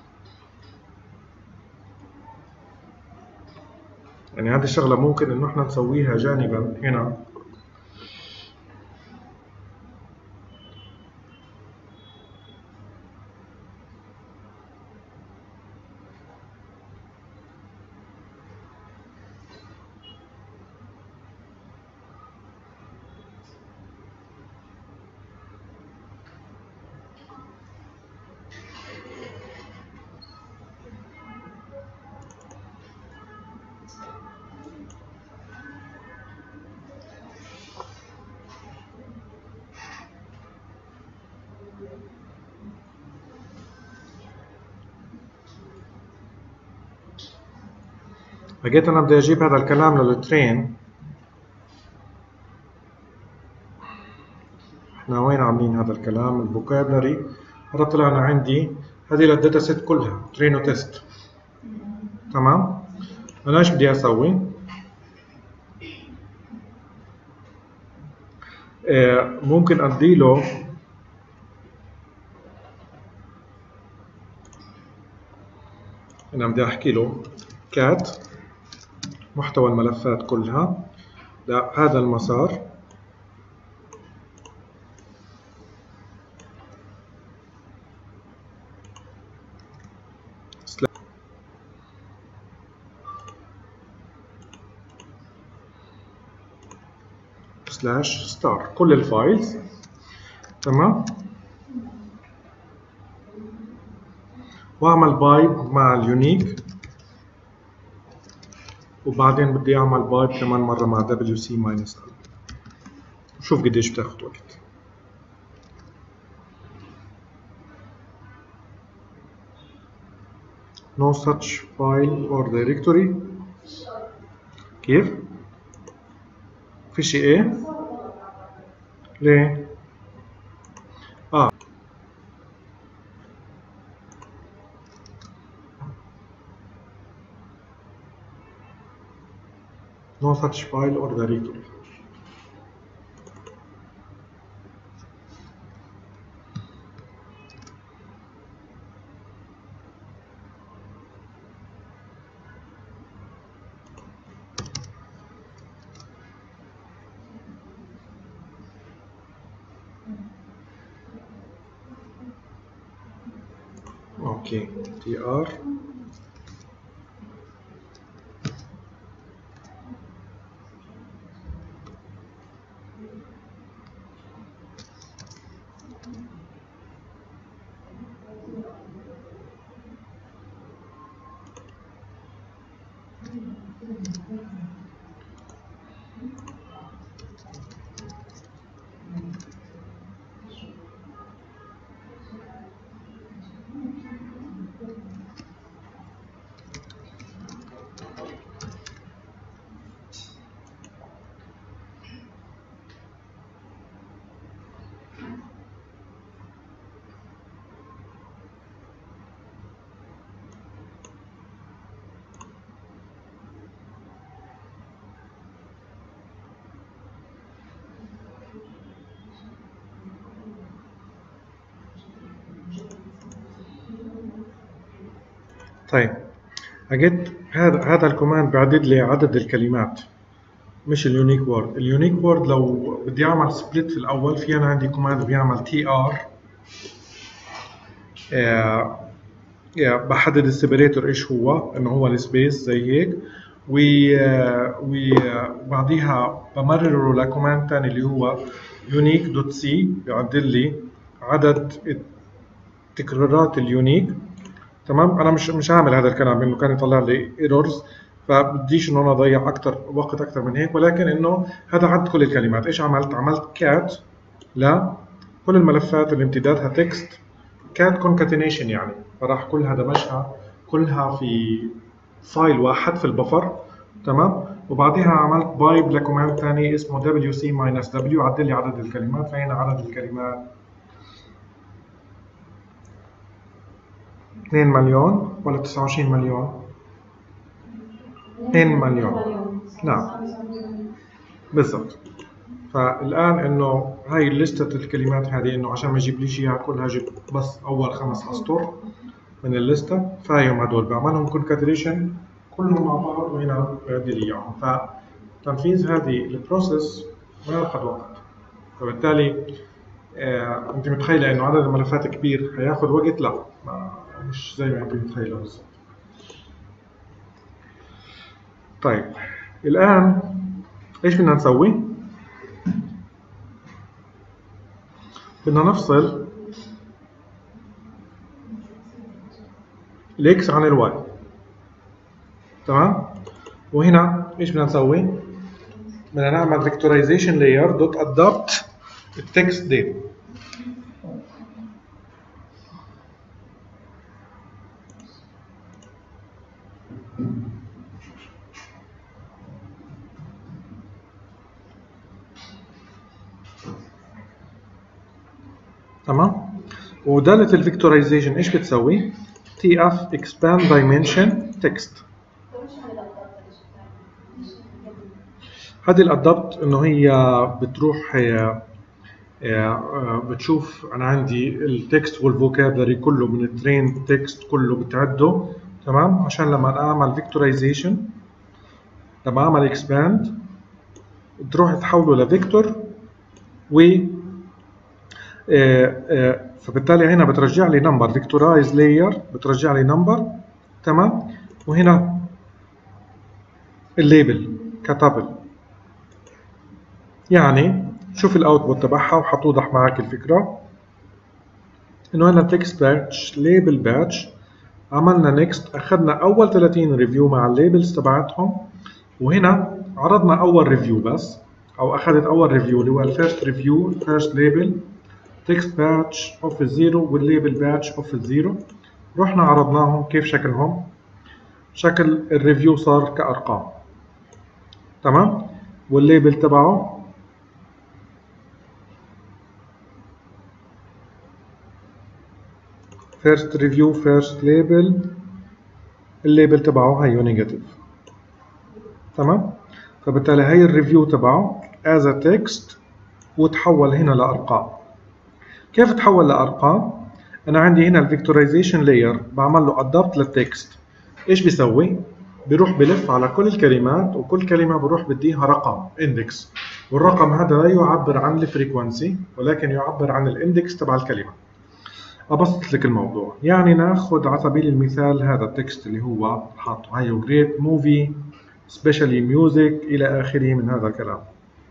يعني هذه الشغله ممكن انه احنا نسويها جانبا هنا. لقيت انا بدي اجيب هذا الكلام للترين. احنا وين عاملين هذا الكلام؟ الفوكابلري. هذا طلعنا عندي هذه للداتا سيت كلها ترين وتست. تمام. انا ايش بدي اسوي؟ آه ممكن ادي له انا بدي احكي له كات محتوى الملفات كلها لهذا المسار سلاش ستار كل الفايلز. تمام. واعمل بايب مع اليونيك، وبعدين بدي اعمل بايب كمان مره مع دبليو سي ماينس ال. شوف قديش بتاخد وقت. no such file or directory. كيف؟ في شيء ايه؟ ليه؟ اه no such file or directory. اوكي تي ار طيب اجيت هذا هذا الكوماند بعدد لي عدد الكلمات مش اليونيك وورد. اليونيك وورد لو بدي اعمل سبليت في الاول، في انا عندي كوماند بيعمل تي ار آه بحدد السيبريتور ايش هو، انه هو السبيس زي هيك، وبعديها بمرره لكوماند ثاني اللي هو يونيك دوت سي بيعدل لي عدد تكرارات اليونيك. تمام. انا مش مش هعمل هذا الكلام انه كان يطلع لي ايرورز، فبديش انه انا اضيع اكثر وقت اكثر من هيك، ولكن انه هذا عد كل الكلمات. ايش عملت؟ عملت كات لكل الملفات اللي امتدادها تكست، كات كونكاتينيشن يعني، فراح كلها دمجها كلها في فايل واحد في البفر. تمام. وبعديها عملت بايب لكوماند ثاني اسمه دبليو سي ماينس دبليو، عدل لي عدد الكلمات. فهنا عدد الكلمات اثنين مليون ولا تسعة وعشرين مليون؟ اثنين مليون. نعم بالضبط. فالآن إنه هاي لستة الكلمات هذه إنه عشان ما يجيب ليش إياها كلها جيب بس أول خمس أسطر من اللستة، فهيهم هدول بعملهم كونكاتريشن كلهم مع بعض وهنا بدي لي إياهم. فتنفيذ هذه البروسيس ما ياخذ وقت، فبالتالي آه أنت متخيلة إنه عدد الملفات كبير هياخذ وقت؟ لا، ما مش زي ما أنت متخيلة بالضبط. طيب الآن إيش بدنا نسوي؟ بدنا نفصل الإكس عن الواي، تمام؟ وهنا إيش بدنا نسوي؟ بدنا نعمل vectorization layer dot adopt text data. تمام؟ ودالة الفيكتورايزيشن ايش بتسوي؟ تي اف expand dimension text. هذه الادابت انه هي بتروح هي بتشوف انا عندي التكست والفوكابلري كله من الترين تكست كله بتعده، تمام؟ عشان لما اعمل فيكتورايزيشن لما اعمل اكسباند تروح تحوله لفيكتور و فبالتالي هنا بترجع لي نمبر فيكتورايز لاير، بترجع لي نمبر، تمام؟ وهنا الليبل كتابل. يعني شوف الاوتبوت تبعها وحتوضح معك الفكره انه هنا تكست باتش ليبل باتش عملنا نيكست، اخذنا اول ثلاثين ريفيو مع الليبلز تبعتهم، وهنا عرضنا اول ريفيو بس، او اخذت اول ريفيو اللي هو الفيرست ريفيو فيرست ليبل تكست باتش اوف الزيرو والليبل باتش اوف الزيرو، رحنا عرضناهم كيف شكلهم، شكل الريفيو صار كارقام، تمام؟ والليبل تبعه first review first label، الليبل تبعه هيو نيجاتيف، تمام؟ فبالتالي هي الريفيو تبعه as a text وتحول هنا لأرقام. كيف تحول لأرقام؟ أنا عندي هنا الفيكتورايزيشن لاير بعمل له adapt للتكست، إيش بيسوي؟ بيروح بلف على كل الكلمات وكل كلمة بروح بديها رقم index، والرقم هذا لا يعبر عن الفريكونسي ولكن يعبر عن الاندكس تبع الكلمة. أبسط لك الموضوع، يعني ناخذ على سبيل المثال هذا التكست اللي هو حاطه هيو great movie especially music إلى آخره من هذا الكلام.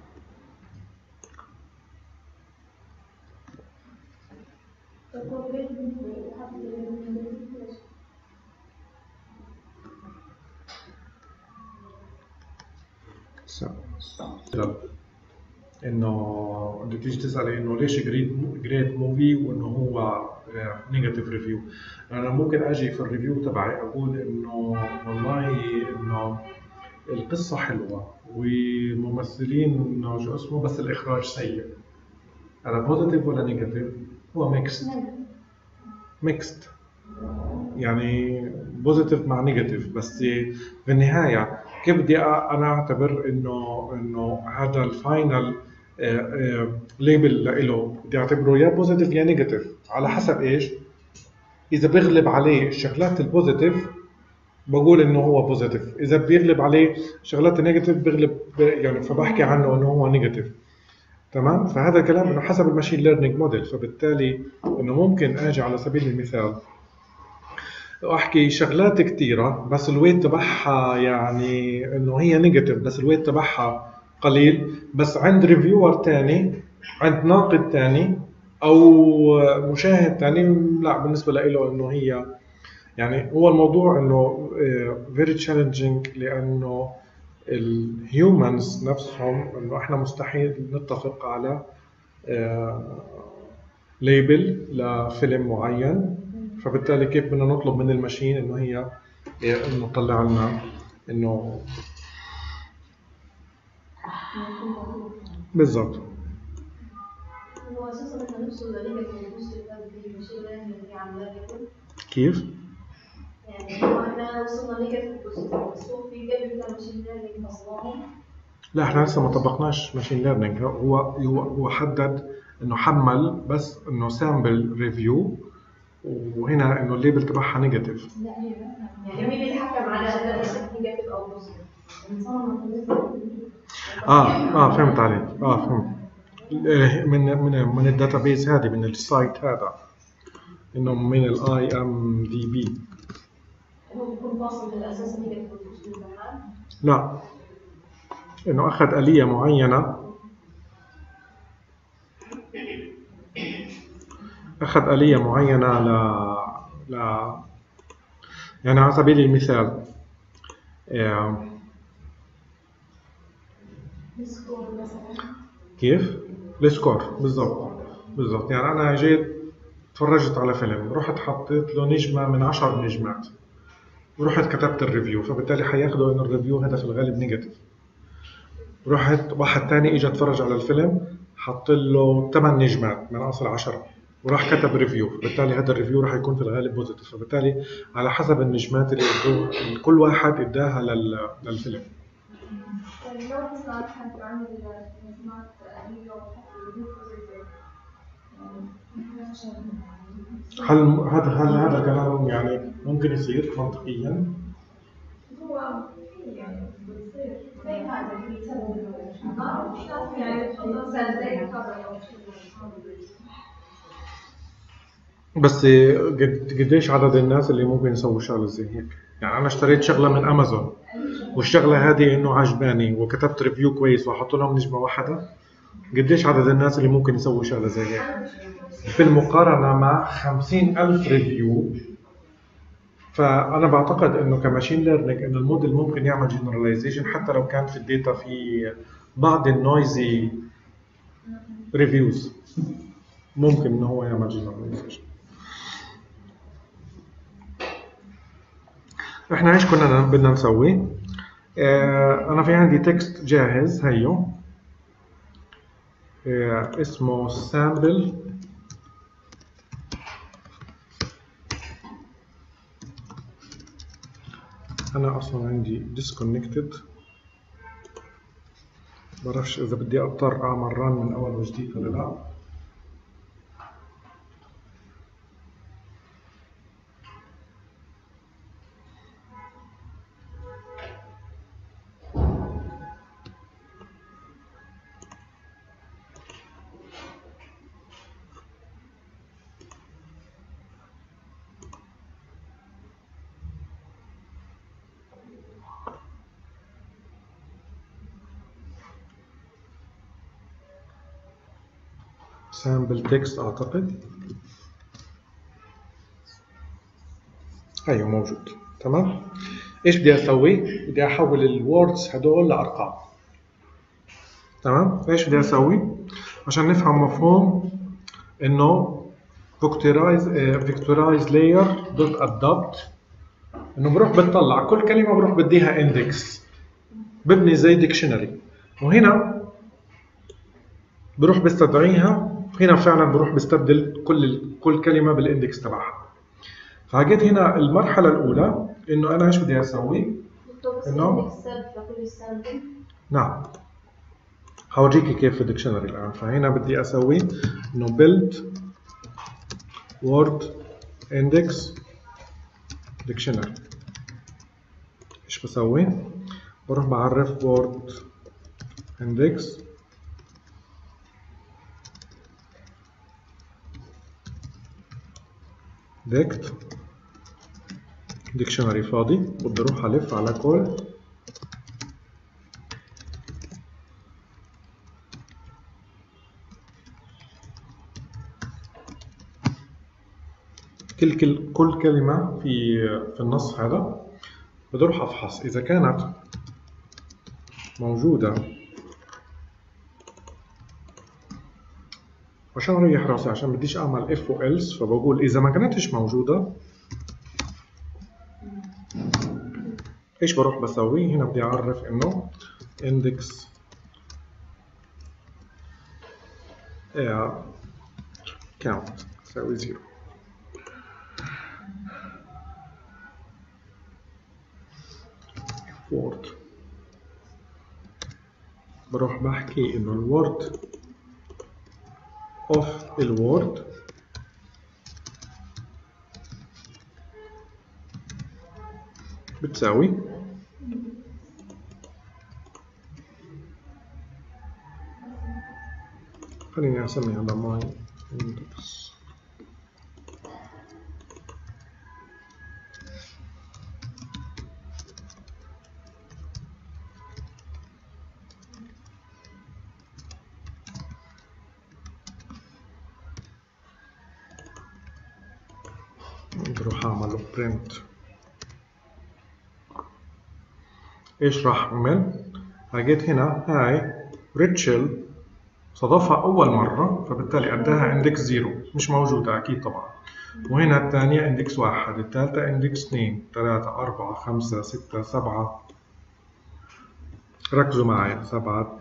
انه بدك تيجي تسالي انه ليش جريت جريت موفي وانه هو نيجاتيف ريفيو. انا ممكن اجي في الريفيو تبعي اقول انه والله انه القصه حلوه والممثلين شو اسمه بس الاخراج سيء. هذا بوزيتيف ولا نيجاتيف؟ هو ميكست ميكست يعني بوزيتيف مع نيجاتيف، بس في النهايه كيف بدي انا اعتبر انه انه هذا الفاينل ليبل له بدي اعتبره يا بوزيتيف يا نيجاتيف على حسب ايش؟ اذا بيغلب عليه الشغلات البوزيتيف بقول انه هو بوزيتيف، اذا بيغلب عليه شغلات النيجاتيف بيغلب يعني فبحكي عنه انه هو نيجاتيف، تمام؟ فهذا الكلام انه حسب الماشين ليرنينج موديل، فبالتالي انه ممكن اجي على سبيل المثال واحكي شغلات كثيره بس الويت تبعها يعني انه هي نيجاتيف بس الويت تبعها قليل، بس عند ريفيور ثاني عند ناقد ثاني او مشاهد ثاني لا بالنسبه له انه هي يعني هو الموضوع انه فيري تشالنجينج لانه الهيومنز نفسهم انه احنا مستحيل نتفق على ليبل لفيلم معين، فبالتالي كيف بدنا نطلب من الماشين انه هي انه تطلع لنا انه بالضبط. هو اساسا احنا نوصل لنيجاتيف بوزيتيف هذه الماشين ليرنينج اللي عاملاه كيف؟ كيف؟ يعني هو احنا الان وصلنا نيجاتيف بوزيتيف، بس هو في قبل كان ماشين ليرنينج اصلاهم. لا احنا لسه ما طبقناش ماشين ليرنينج. هو هو هو حدد انه حمل بس انه سامبل ريفيو، وهنا انه الليبل تبعها نيجاتيف. يعني مين بيتحكم على نيجاتيف او بوزيتيف؟ اه اه فهمت عليك. اه فهمت. من من من الداتابيز هذه، من السايت هذا، انه من الاي ام دي بي. هو بيكون فاصل من الاساس نيجاتيف بوزيتيف. لا، انه اخذ آلية معينة، اخذ آلية معينة ل ل يعني على سبيل المثال آه... كيف؟ السكور بالضبط بالضبط. يعني انا جيت تفرجت على فيلم، رحت حطيت له نجمة من عشر نجمات، ورحت كتبت الريفيو، فبالتالي حياخدوا انه الريفيو هذا في الغالب نيجاتيف. رحت واحد تاني اجى اتفرج على الفيلم، حط له ثمان نجمات من اصل عشرة، وراح كتب ريفيو، فبالتالي هذا الريفيو راح يكون في الغالب بوزيتيف. فبالتالي على حسب النجمات اللي ادوها كل واحد اداها لل... للفيلم. هل هذا هل هذا الكلام يعني ممكن يصير منطقيا؟ هو يعني بتصير زي هذا اللي يسوي يعني تفضل زي الخبر. بس قد قديش عدد الناس اللي ممكن يسووا شغله زي هيك؟ يعني انا اشتريت شغله من امازون، والشغله هذه انه عجباني وكتبت ريفيو كويس وحط لهم نجمه واحده، قديش عدد الناس اللي ممكن يسووا شغله زي هيك في المقارنه مع خمسين ألف ريفيو؟ فانا بعتقد انه كماشين ليرنينج انه الموديل ممكن يعمل جنراليزيشن حتى لو كان في الداتا في بعض النويزي ريفيوز، ممكن انه هو يعمل جنراليزيشن. احنا ايش كنا بدنا نسوي؟ اه انا في عندي تكست جاهز هيو، اه اسمه سامبل انا اصلا عندي disconnected، بعرفش اذا بدي اضطر اعمل ران من اول وجديد ولا لا. سامبل تكست اعتقد، ايوه موجود. تمام. ايش بدي اسوي؟ بدي احول الوردز هدول لارقام. تمام. ايش بدي اسوي عشان نفهم مفهوم انه فيكتورايز فيكتورايز لاير دوت ادابت؟ انه بروح بتطلع كل كلمه بروح بديها اندكس، ببني زي ديكشنري، وهنا بروح بستدعيها. هنا فعلا بروح بستبدل كل كل كلمه بالاندكس تبعها. فجيت هنا المرحله الاولى انه انا ايش بدي اسوي؟ انه نعم هورجيكي كيف في الديكشنري الان. فهنا بدي اسوي انه build word index dictionary. ايش بسوي؟ بروح بعرف word index dict dictionary فاضي، بدي اروح الف على كل كل كل كل كلمه في في النص هذا، بدي اروح افحص اذا كانت موجوده. عشان اريح راسي، عشان بديش اعمل اف و else، فبقول اذا ما كانتش موجوده ايش بروح بسوي؟ هنا بدي اعرف انه index count تساوي زيرو. بروح بحكي انه الورد اوف الورد بتساوي خليني اسمي هذا ماي اندكس بروح اعمل له برنت. ايش راح اعمل؟ لقيت هنا هاي ريتشل صادفها اول مره، فبالتالي اداها اندكس زيرو مش موجوده اكيد طبعا، وهنا الثانيه اندكس واحد، الثالثه اندكس اثنين، ثلاثة أربعة خمسة ستة سبعة، ركزوا معي، سبعة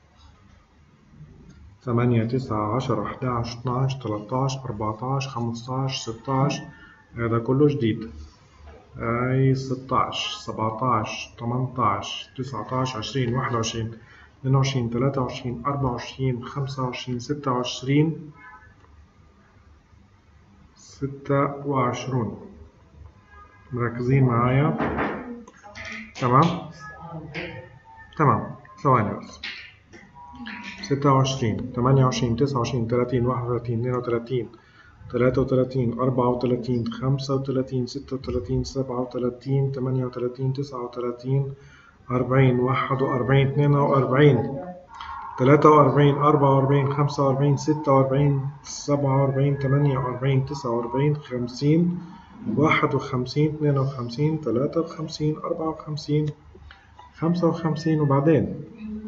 ثمانية تسعة عشرة أحد عشر اثني عشر ثلاثة عشر أربعة عشر خمسة عشر ستة عشر، هذا كله جديد، هاي ستة عشر سبعة عشر ثمانية عشر تسعة عشر عشرين واحد وعشرين اثنين وعشرين ثلاثة وعشرين أربعة وعشرين خمسة وعشرين ستة وعشرين ستة وعشرون. مركزين معايا؟ تمام؟ تمام، ثواني بس. ستة وعشرين ثمانية وعشرين تسعة وعشرين ثلاثين واحد وثلاثين اثنين وثلاثين ثلاثة وثلاثين أربعة وثلاثين خمسة وثلاثين ستة وثلاثين سبعة وثلاثين ثمانية وثلاثين تسعة وثلاثين أربعين واحد وأربعين اثنين وأربعين ثلاثة وأربعين أربعة وأربعين خمسة وأربعين ستة وأربعين سبعة وأربعين ثمانية وأربعين تسعة وأربعين خمسين واحد وخمسين اثنين وخمسين ثلاثة وخمسين أربعة وخمسين خمسة وخمسين وبعدين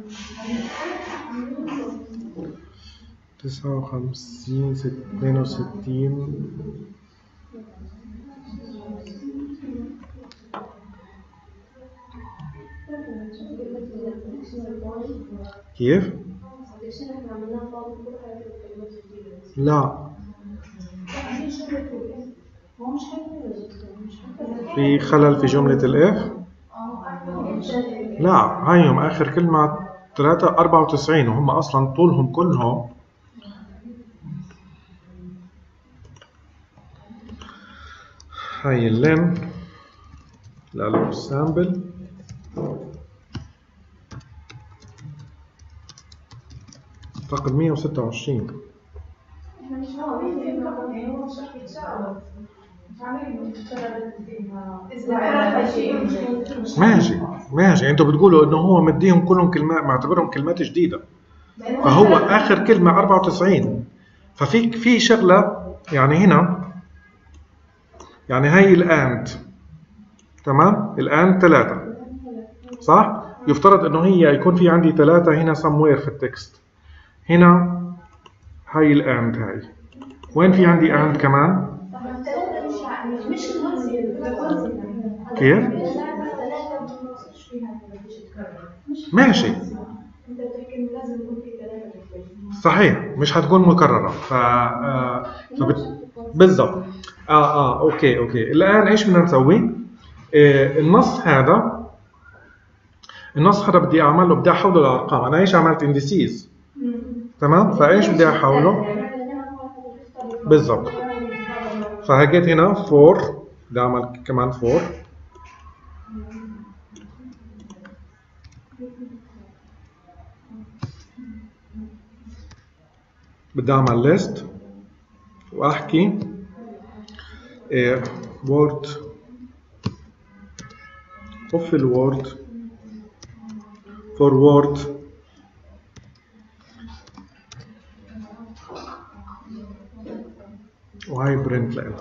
تسعة وخمسين اثنين وستين كيف؟ لا في خلل في جملة الاف؟ لا، هايهم آخر كلمة ثلاثة أربعة وتسعين وهم أصلا طولهم كلهم هاي اللين لا السامبل أعتقد مية وستة وعشرين. ماشي ماشي، انتوا بتقولوا انه هو مديهم كلهم كلمات، معتبرهم كلمات جديدة، فهو آخر كلمة أربعة وتسعين. ففي في شغلة يعني هنا، يعني هاي الآند، تمام؟ الآند ثلاثة صح؟ يفترض انه هي يكون في عندي ثلاثة هنا somewhere في التكست. هنا هاي الآند، هاي وين في عندي آند كمان؟ كيف؟ ماشي صحيح، مش هتكون مكررة. ف آه... فبت... بالضبط. اه اه اوكي اوكي. الآن ايش بدنا نسوي؟ آه النص هذا النص هذا بدي اعمله، بدي احوله لارقام. انا ايش عملت؟ اندسيز، تمام؟ فايش بدي احوله؟ بالضبط. فهجيت هنا فور، بدي اعمل كمان فور، بدي اعمل ليست واحكي إيه وورد اوف الوورد فور وورد وهاي برنت لها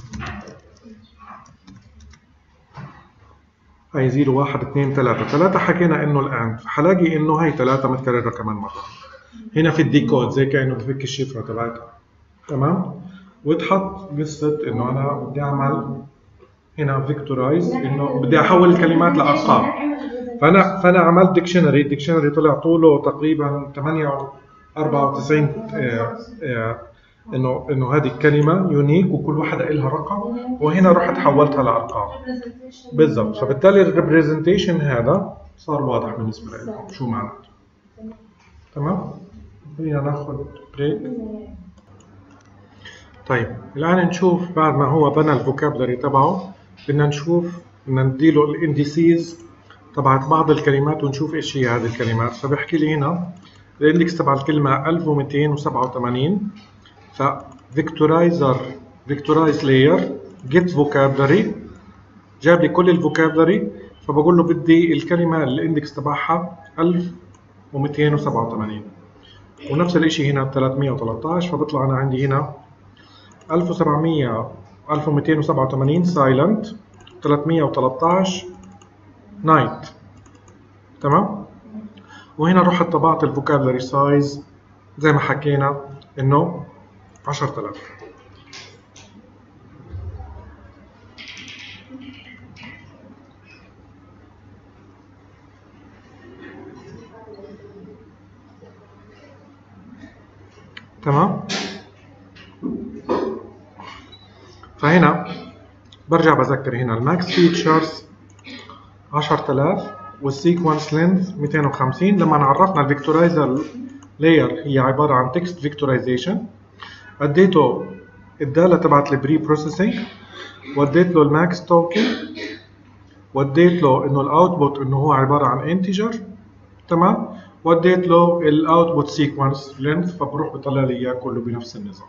هاي زيرو واحد اثنين ثلاثة. ثلاثة حكينا انه الان، فحلاقي انه هاي ثلاثة متكررة كمان مرة هنا في الديكود، زي كأنه بفك الشفرة تبعتها، تمام؟ وتحط قصة انه انا بدي اعمل هنا فيكتورايز، انه بدي احول الكلمات لارقام. فانا فانا عملت ديكشنري، الديكشنري طلع طوله تقريبا ثمانية وأربعة وتسعين آه آه انه انه هذه الكلمة يونيك وكل واحدة لها رقم، وهنا رحت حولتها لارقام. بالضبط. فبالتالي الريبريزنتيشن هذا صار واضح بالنسبة لكم شو معناته. تمام؟ خلينا ناخذ بريك. طيب الآن نشوف بعد ما هو بنى الفوكابلري تبعه، بدنا نشوف بدنا نديله الانديسيز تبعت بعض الكلمات ونشوف ايش هي هذه الكلمات. فبحكي لي هنا الاندكس تبع الكلمة ألف ومئتين وسبعة وثمانين، ف فيكتورايزر فيكتورايز لاير جيت فوكابلري جاب لي كل الفوكابلري، فبقول له بدي الكلمة الاندكس تبعها ألف ومئتين وسبعة وثمانين، ونفس الاشي هنا ثلاثمئة وثلاثة عشر، فبطلع انا عندي هنا ألف وسبعمئة ألف ومئتين وسبعة وثمانين سايلنت، ثلاثمئة وثلاثة عشر نايت. تمام؟ وهنا رحت طبعت الفوكابلري سايز زي ما حكينا انه عشرة آلاف. تمام؟ فهنا برجع بذكر هنا الماكس فيتشرز عشرة آلاف والسيكونس لينث مئتين وخمسين. لما عرفنا الفيكتورايزر لاير هي عباره عن تكست فيكتورايزيشن، اديته الداله تبعت البري بروسيسنج، وديت له الماكس توكن، وديت له انه الاوتبوت انه هو عباره عن انتجر. تمام؟ وديت له الاوتبوت سيكونس لينث، فبروح بطلع لي اياه كله بنفس النظام.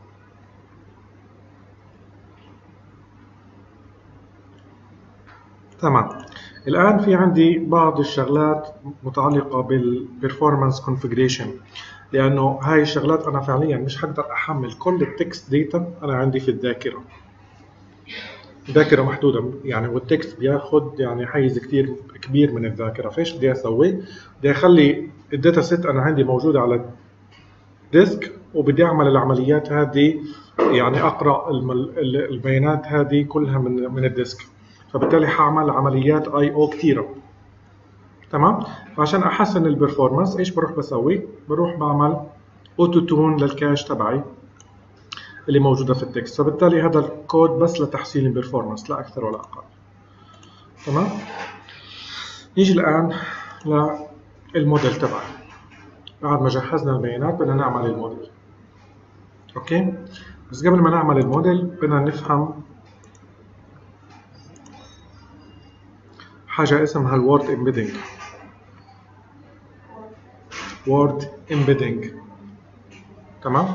تمام. الآن في عندي بعض الشغلات متعلقة بالبرفورمانس كونفيجريشن، لأنه هاي الشغلات أنا فعليا مش هقدر أحمل كل التكست ديتا أنا عندي في الذاكرة. الذاكرة محدودة يعني، والتكست بياخد يعني حيز كتير كبير من الذاكرة. فايش بدي أسوي؟ بدي أخلي الداتا سيت أنا عندي موجودة على الديسك، وبدي أعمل العمليات هذه يعني أقرأ البيانات هذه كلها من من الديسك، فبالتالي حاعمل عمليات اي او كثيره. تمام؟ فعشان احسن البرفورمانس ايش بروح بسوي؟ بروح بعمل اوتو تون للكاش تبعي اللي موجوده في التكست، فبالتالي هذا الكود بس لتحسين البرفورمانس لا اكثر ولا اقل. تمام؟ نيجي الان للموديل تبعي. بعد ما جهزنا البيانات بدنا نعمل الموديل. اوكي؟ بس قبل ما نعمل الموديل بدنا نفهم حاجة اسمها الوورد امبيدنج. وورد امبيدنج. تمام؟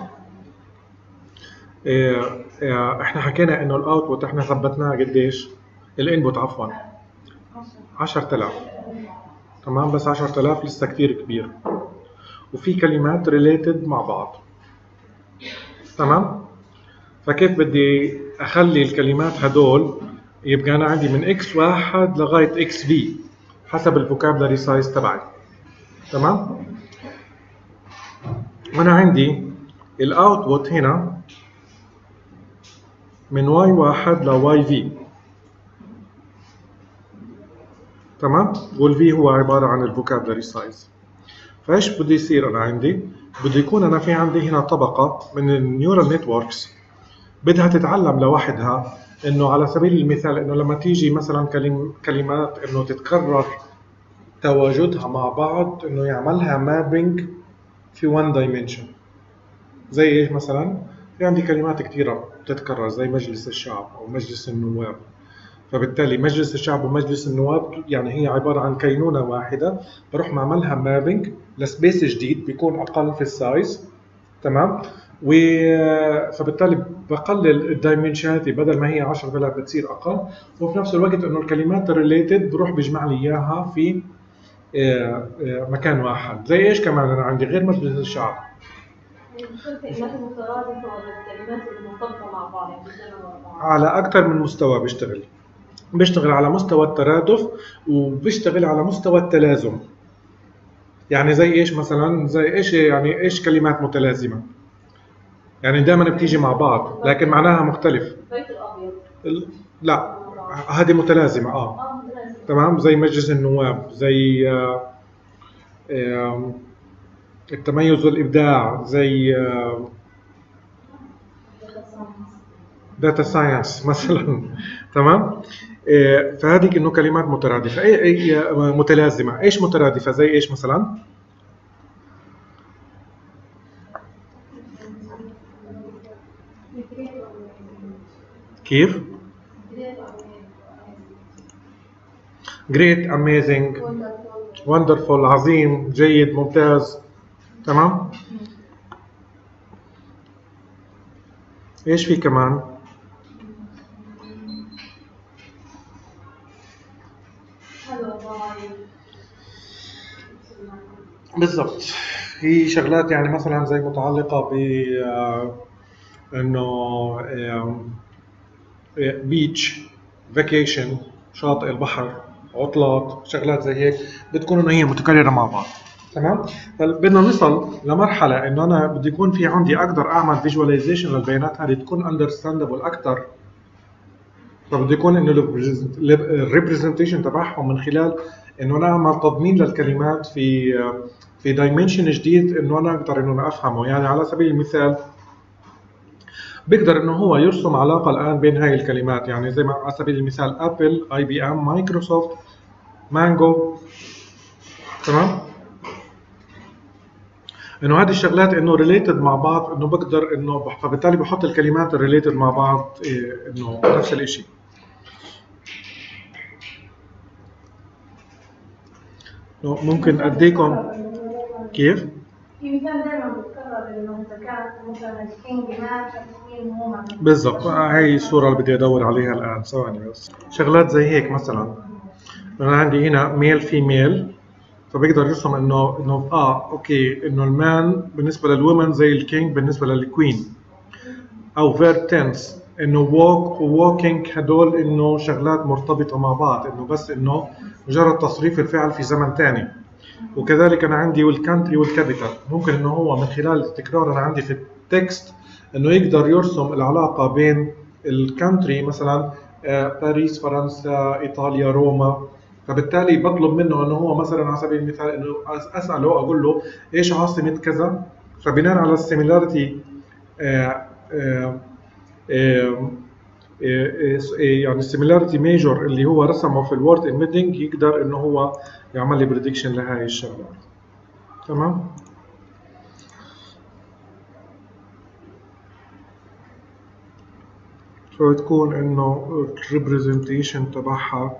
إيه إيه احنا حكينا انه الاوتبوت احنا ثبتناها قديش؟ الانبوت عفوا عشرة آلاف. تمام؟ بس عشرة آلاف لسه كثير كبير، وفي كلمات ريليتد مع بعض. تمام؟ فكيف بدي اخلي الكلمات هدول يبقى أنا عندي من إكس واحد لغاية إكس في حسب الفوكابلري سايز تبعي. تمام؟ وأنا عندي الأوتبوت هنا من واي واحد لواي في. تمام؟ والفي هو عبارة عن الفوكابلري سايز. فإيش بدي يصير أنا عندي؟ بده يكون أنا في عندي هنا طبقة من النيورال نتوركس بدها تتعلم لوحدها، انه على سبيل المثال انه لما تيجي مثلا كلم كلمات انه تتكرر تواجدها مع بعض، انه يعملها مابينج في وان دايمنشن. زي ايش مثلا؟ في عندي كلمات كثيره بتتكرر زي مجلس الشعب او مجلس النواب، فبالتالي مجلس الشعب ومجلس النواب يعني هي عباره عن كينونه واحده، بروح بعملها مابينج لسبيس جديد بيكون اقل في السايز. تمام؟ و فبالتالي بقلل الدايمنشنات، بدل ما هي عشرة آلاف بتصير اقل، وفي نفس الوقت انه الكلمات الريليتد بروح بجمع لي اياها في مكان واحد. زي ايش كمان انا عندي غير مجلس الشعب؟ الكلمات المترادفه ولا الكلمات المرتبطه مع بعض يعني على اكثر من مستوى بيشتغل. بيشتغل على مستوى الترادف وبيشتغل على مستوى التلازم. يعني زي ايش مثلا؟ زي ايش يعني ايش كلمات متلازمه؟ يعني دائما بتيجي مع بعض لكن معناها مختلف. البيت الابيض لا هذه متلازمه. اه تمام. زي مجلس النواب، زي آه آه التميز والابداع، زي آه داتا ساينس مثلا. تمام. آه فهذه انه كلمات مترادفه. اي اي متلازمه. ايش مترادفه؟ زي ايش مثلا؟ كيف؟ great amazing wonderful عظيم جيد ممتاز. تمام؟ ايش في كمان؟ بالضبط. في شغلات يعني مثلا زي متعلقة ب انه بيتش فاكيشن شاطئ البحر عطلات شغلات زي هيك بتكون انه هي متكررة مع بعض. تمام؟ بدنا نصل لمرحلة انه انا بدي يكون في عندي اقدر اعمل فيجواليزيشن للبيانات هذه تكون اندرستاندبل اكثر. فبده يكون انه الريبريزنتيشن تبعهم من خلال انه انا اعمل تضمين للكلمات في في دايمنشن جديد انه انا اقدر انه أنا افهمه. يعني على سبيل المثال بيقدر انه هو يرسم علاقه الان بين هاي الكلمات، يعني زي ما على سبيل المثال ابل، اي بي ام، مايكروسوفت، مانجو. تمام؟ انه هذه الشغلات انه ريليتد مع بعض، انه بقدر انه فبالتالي بحط الكلمات الريليتد مع بعض إيه انه نفس الشيء. ممكن اديكم كيف؟ في مثال دائما بتكرر انه اذا كانت مثلا الكينج مات فالكوين هو مات. بالضبط، هي الصوره اللي بدي ادور عليها الان. ثواني بس. شغلات زي هيك مثلا انا عندي هنا ميل فيميل، فبيقدر يرسم انه انه اه اوكي انه المان بالنسبه للومن زي الكينج بالنسبه للكوين، او فيرب تنس انه ووك ووكينج هدول انه شغلات مرتبطه مع بعض، انه بس انه مجرد تصريف الفعل في زمن ثاني. وكذلك انا عندي والكانتري والكابيتال، ممكن انه هو من خلال التكرار انا عندي في التكست انه يقدر يرسم العلاقه بين الكانتري مثلا باريس فرنسا ايطاليا روما. فبالتالي بطلب منه انه هو مثلا على سبيل المثال انه اساله اقول له ايش عاصمه كذا، فبناء على السيميلاريتي يعني السيميلاريتي ميجور اللي هو رسمه في الورد امبيدنج يقدر انه هو يعمل لي بريدكشن لهي الشغلات. تمام؟ فتكون انه الريبريزنتيشن تبعها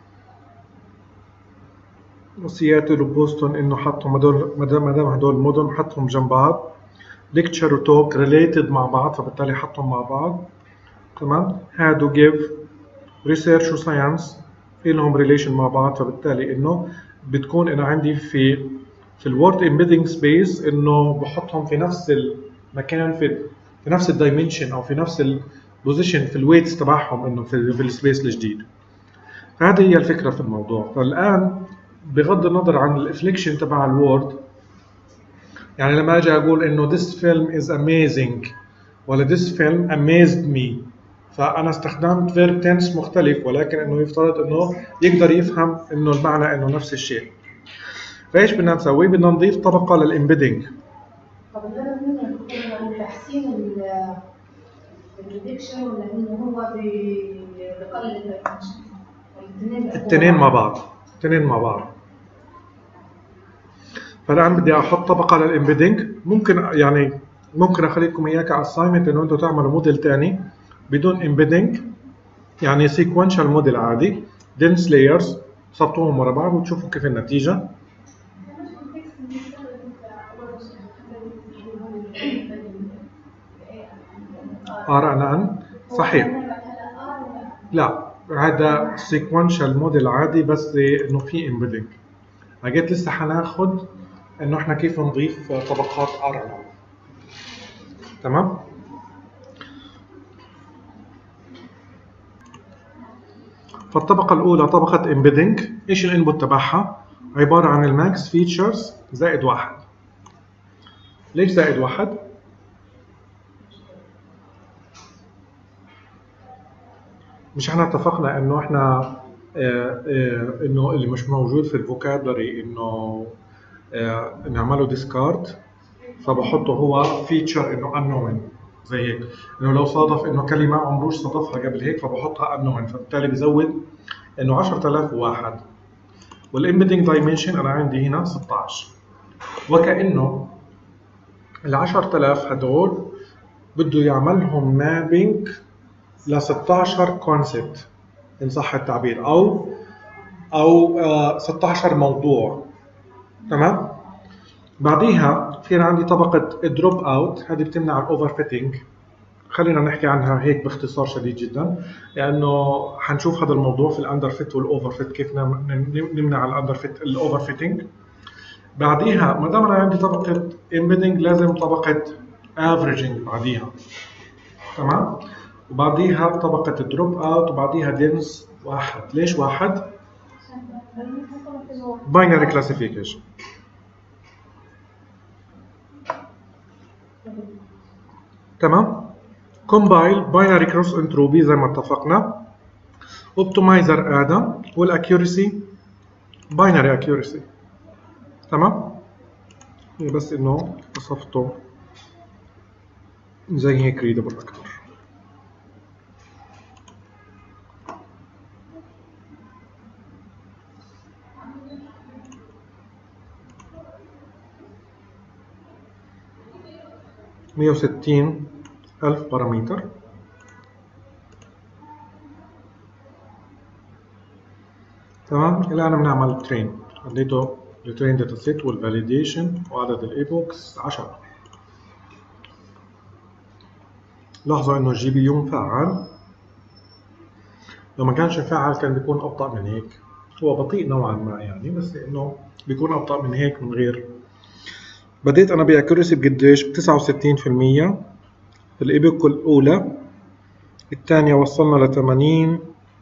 سياتل وبوسطن انه حطهم هدول ما دام هدول مدن حطهم جنب بعض، ليكتشر وتوك ريليتد مع بعض فبالتالي حطهم مع بعض. تمام؟ هاد وجيف ريسيرش وساينس في لهم ريليشن مع بعض، فبالتالي انه بتكون انا عندي في في الورد امبيدنج سبيس انه بحطهم في نفس المكان في في نفس الدايمنشن او في نفس البوزيشن في الويتس تبعهم انه في, في السبيس الجديد. فهذه هي الفكره في الموضوع. فالان بغض النظر عن الافليكشن تبع الوورد، يعني لما اجي اقول انه this film is amazing ولا this film amazed me، فانا استخدمت verb tense مختلف، ولكن انه يفترض انه يقدر يفهم انه المعنى انه نفس الشيء. فايش بدنا نسوي؟ بدنا نضيف طبقه للامبيدنج. طب الهدف منه يكون تحسين البريدكشن ولا انه هو بيقلل الدايمنشن؟ الاثنين مع بعض، الاثنين مع بعض. فالان بدي احط طبقه للامبيدنج. ممكن يعني ممكن اخليكم اياه كاساينمنت انه انتم تعملوا موديل ثاني بدون امبيدنج، يعني سيكونشال موديل عادي دنس لايرز صبتوهم ورا بعض وتشوفوا كيف النتيجه. ار ان ان صحيح. لا هذا سيكونشال موديل عادي بس انه في امبيدنج. اجيت لسه حناخد انه احنا كيف نضيف طبقات ار ان ان. تمام؟ فالطبقة الأولى طبقة امبيدنج، ايش الانبوت تبعها؟ عبارة عن الماكس فيتشرز زائد واحد. ليش زائد واحد؟ مش احنا اتفقنا انه احنا اه اه انه اللي مش موجود في الفوكابلري انه اه نعمله ديسكارد، فبحطه هو فيتشر انه unknown زي هيك، انه لو صادف انه كلمه عمروش صادفها قبل هيك فبحطها unknown، فبالتالي بزود انه عشرة آلاف وواحد. والامبيدنج دايمنشن انا عندي هنا ستة عشر، وكانه ال عشرة آلاف هدول بده يعملهم مابينج ل ستاشر كونسبت ان صح التعبير، او او آه ستاشر موضوع. تمام. بعديها في عندي طبقه الدروب اوت، هذه بتمنع الاوفر فيتنج. خلينا نحكي عنها هيك باختصار شديد جدا، لانه حنشوف هذا الموضوع في الاندر فيت والاوفر فيت، كيف نمنع الاندر فيت الاوفر فيتنج. بعديها ما دام انا عندي طبقه امبيدنج لازم طبقه افريجنج بعديها. تمام. وبعديها طبقه الدروب اوت، وبعديها دينس واحد. ليش واحد؟ باينري كلاسيفيكيشن. تمام. كومبايل باينري كروس انتروبي زي ما اتفقنا. اوبتمايزر ادم، والاكيورسي باينري اكيورسي. تمام. بس انه وصفته زي هيك ريدبل اكثر. مية وستين ألف بارامتر. تمام. الآن بنعمل ترين. اديته الترين داتا سيت والفاليديشن وعدد الايبوكس عشرة. لاحظوا انه الجي بي يو مفعل. لو ما كانش مفعل كان بيكون ابطأ من هيك. هو بطيء نوعا ما يعني، بس انه بيكون ابطأ من هيك من غير. بديت انا باكيورسي بقديش؟ ب تسعة وستين بالمية في الايبوك الاولى. الثانية وصلنا ل ثمانين.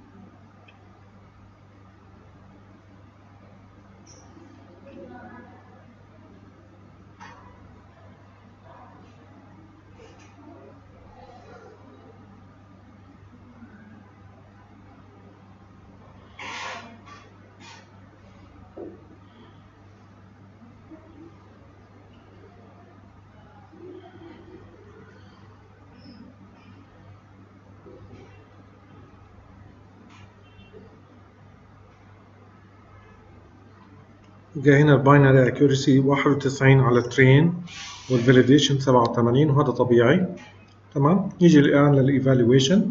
جاي هنا الباينري اكيورسي واحد وتسعين على الترين، والفاليديشن سبعة وثمانين، وهذا طبيعي. تمام. نيجي الان للايفالويشن.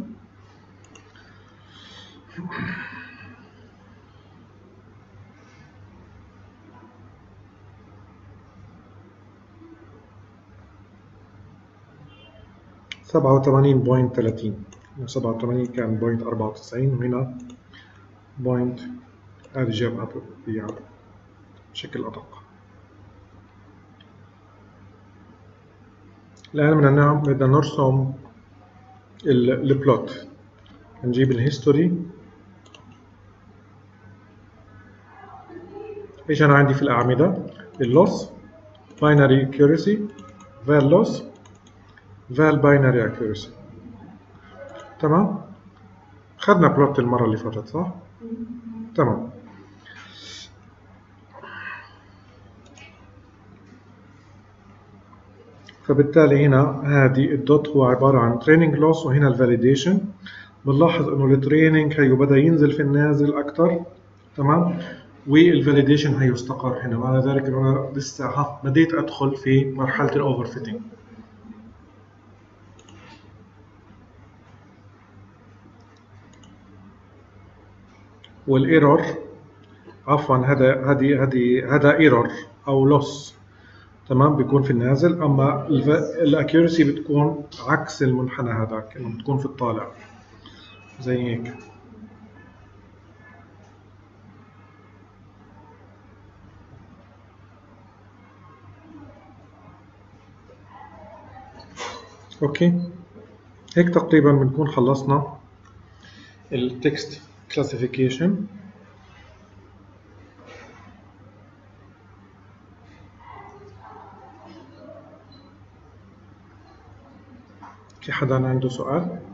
سبعة وثمانين فاصلة ثلاثين. سبعة وثمانين كان بوينت أربعة وتسعين، وهنا بوينت. هذه جابها بشكل أدق. الآن بدنا نعمل بدنا نرسم البلوت. نجيب الهيستوري. ايش أنا عندي في الأعمدة؟ اللوس، باينري اكيورسي، فال لوس، فال باينري اكيورسي. تمام. خدنا بلوت المرة اللي فاتت صح؟ تمام. فبالتالي هنا هذه الدوت هو عبارة عن تريننج لوس، وهنا الفاليديشن. بنلاحظ انه التريننج هي بدا ينزل في النازل اكثر. تمام. والفاليديشن هي استقر هنا، معنى ذلك انه انا لسه ها بديت ادخل في مرحلة الاوفر فيتنج. والايرور، عفوا هذا هذه هذه هذا ايرور او لوس. تمام. بيكون في النازل، اما الاكيورسي بتكون عكس المنحنى هذاك، انه بتكون في الطالع زي هيك. اوكي. هيك تقريبا بنكون خلصنا التكست كلاسيفيكيشن. في حدا عنده سؤال؟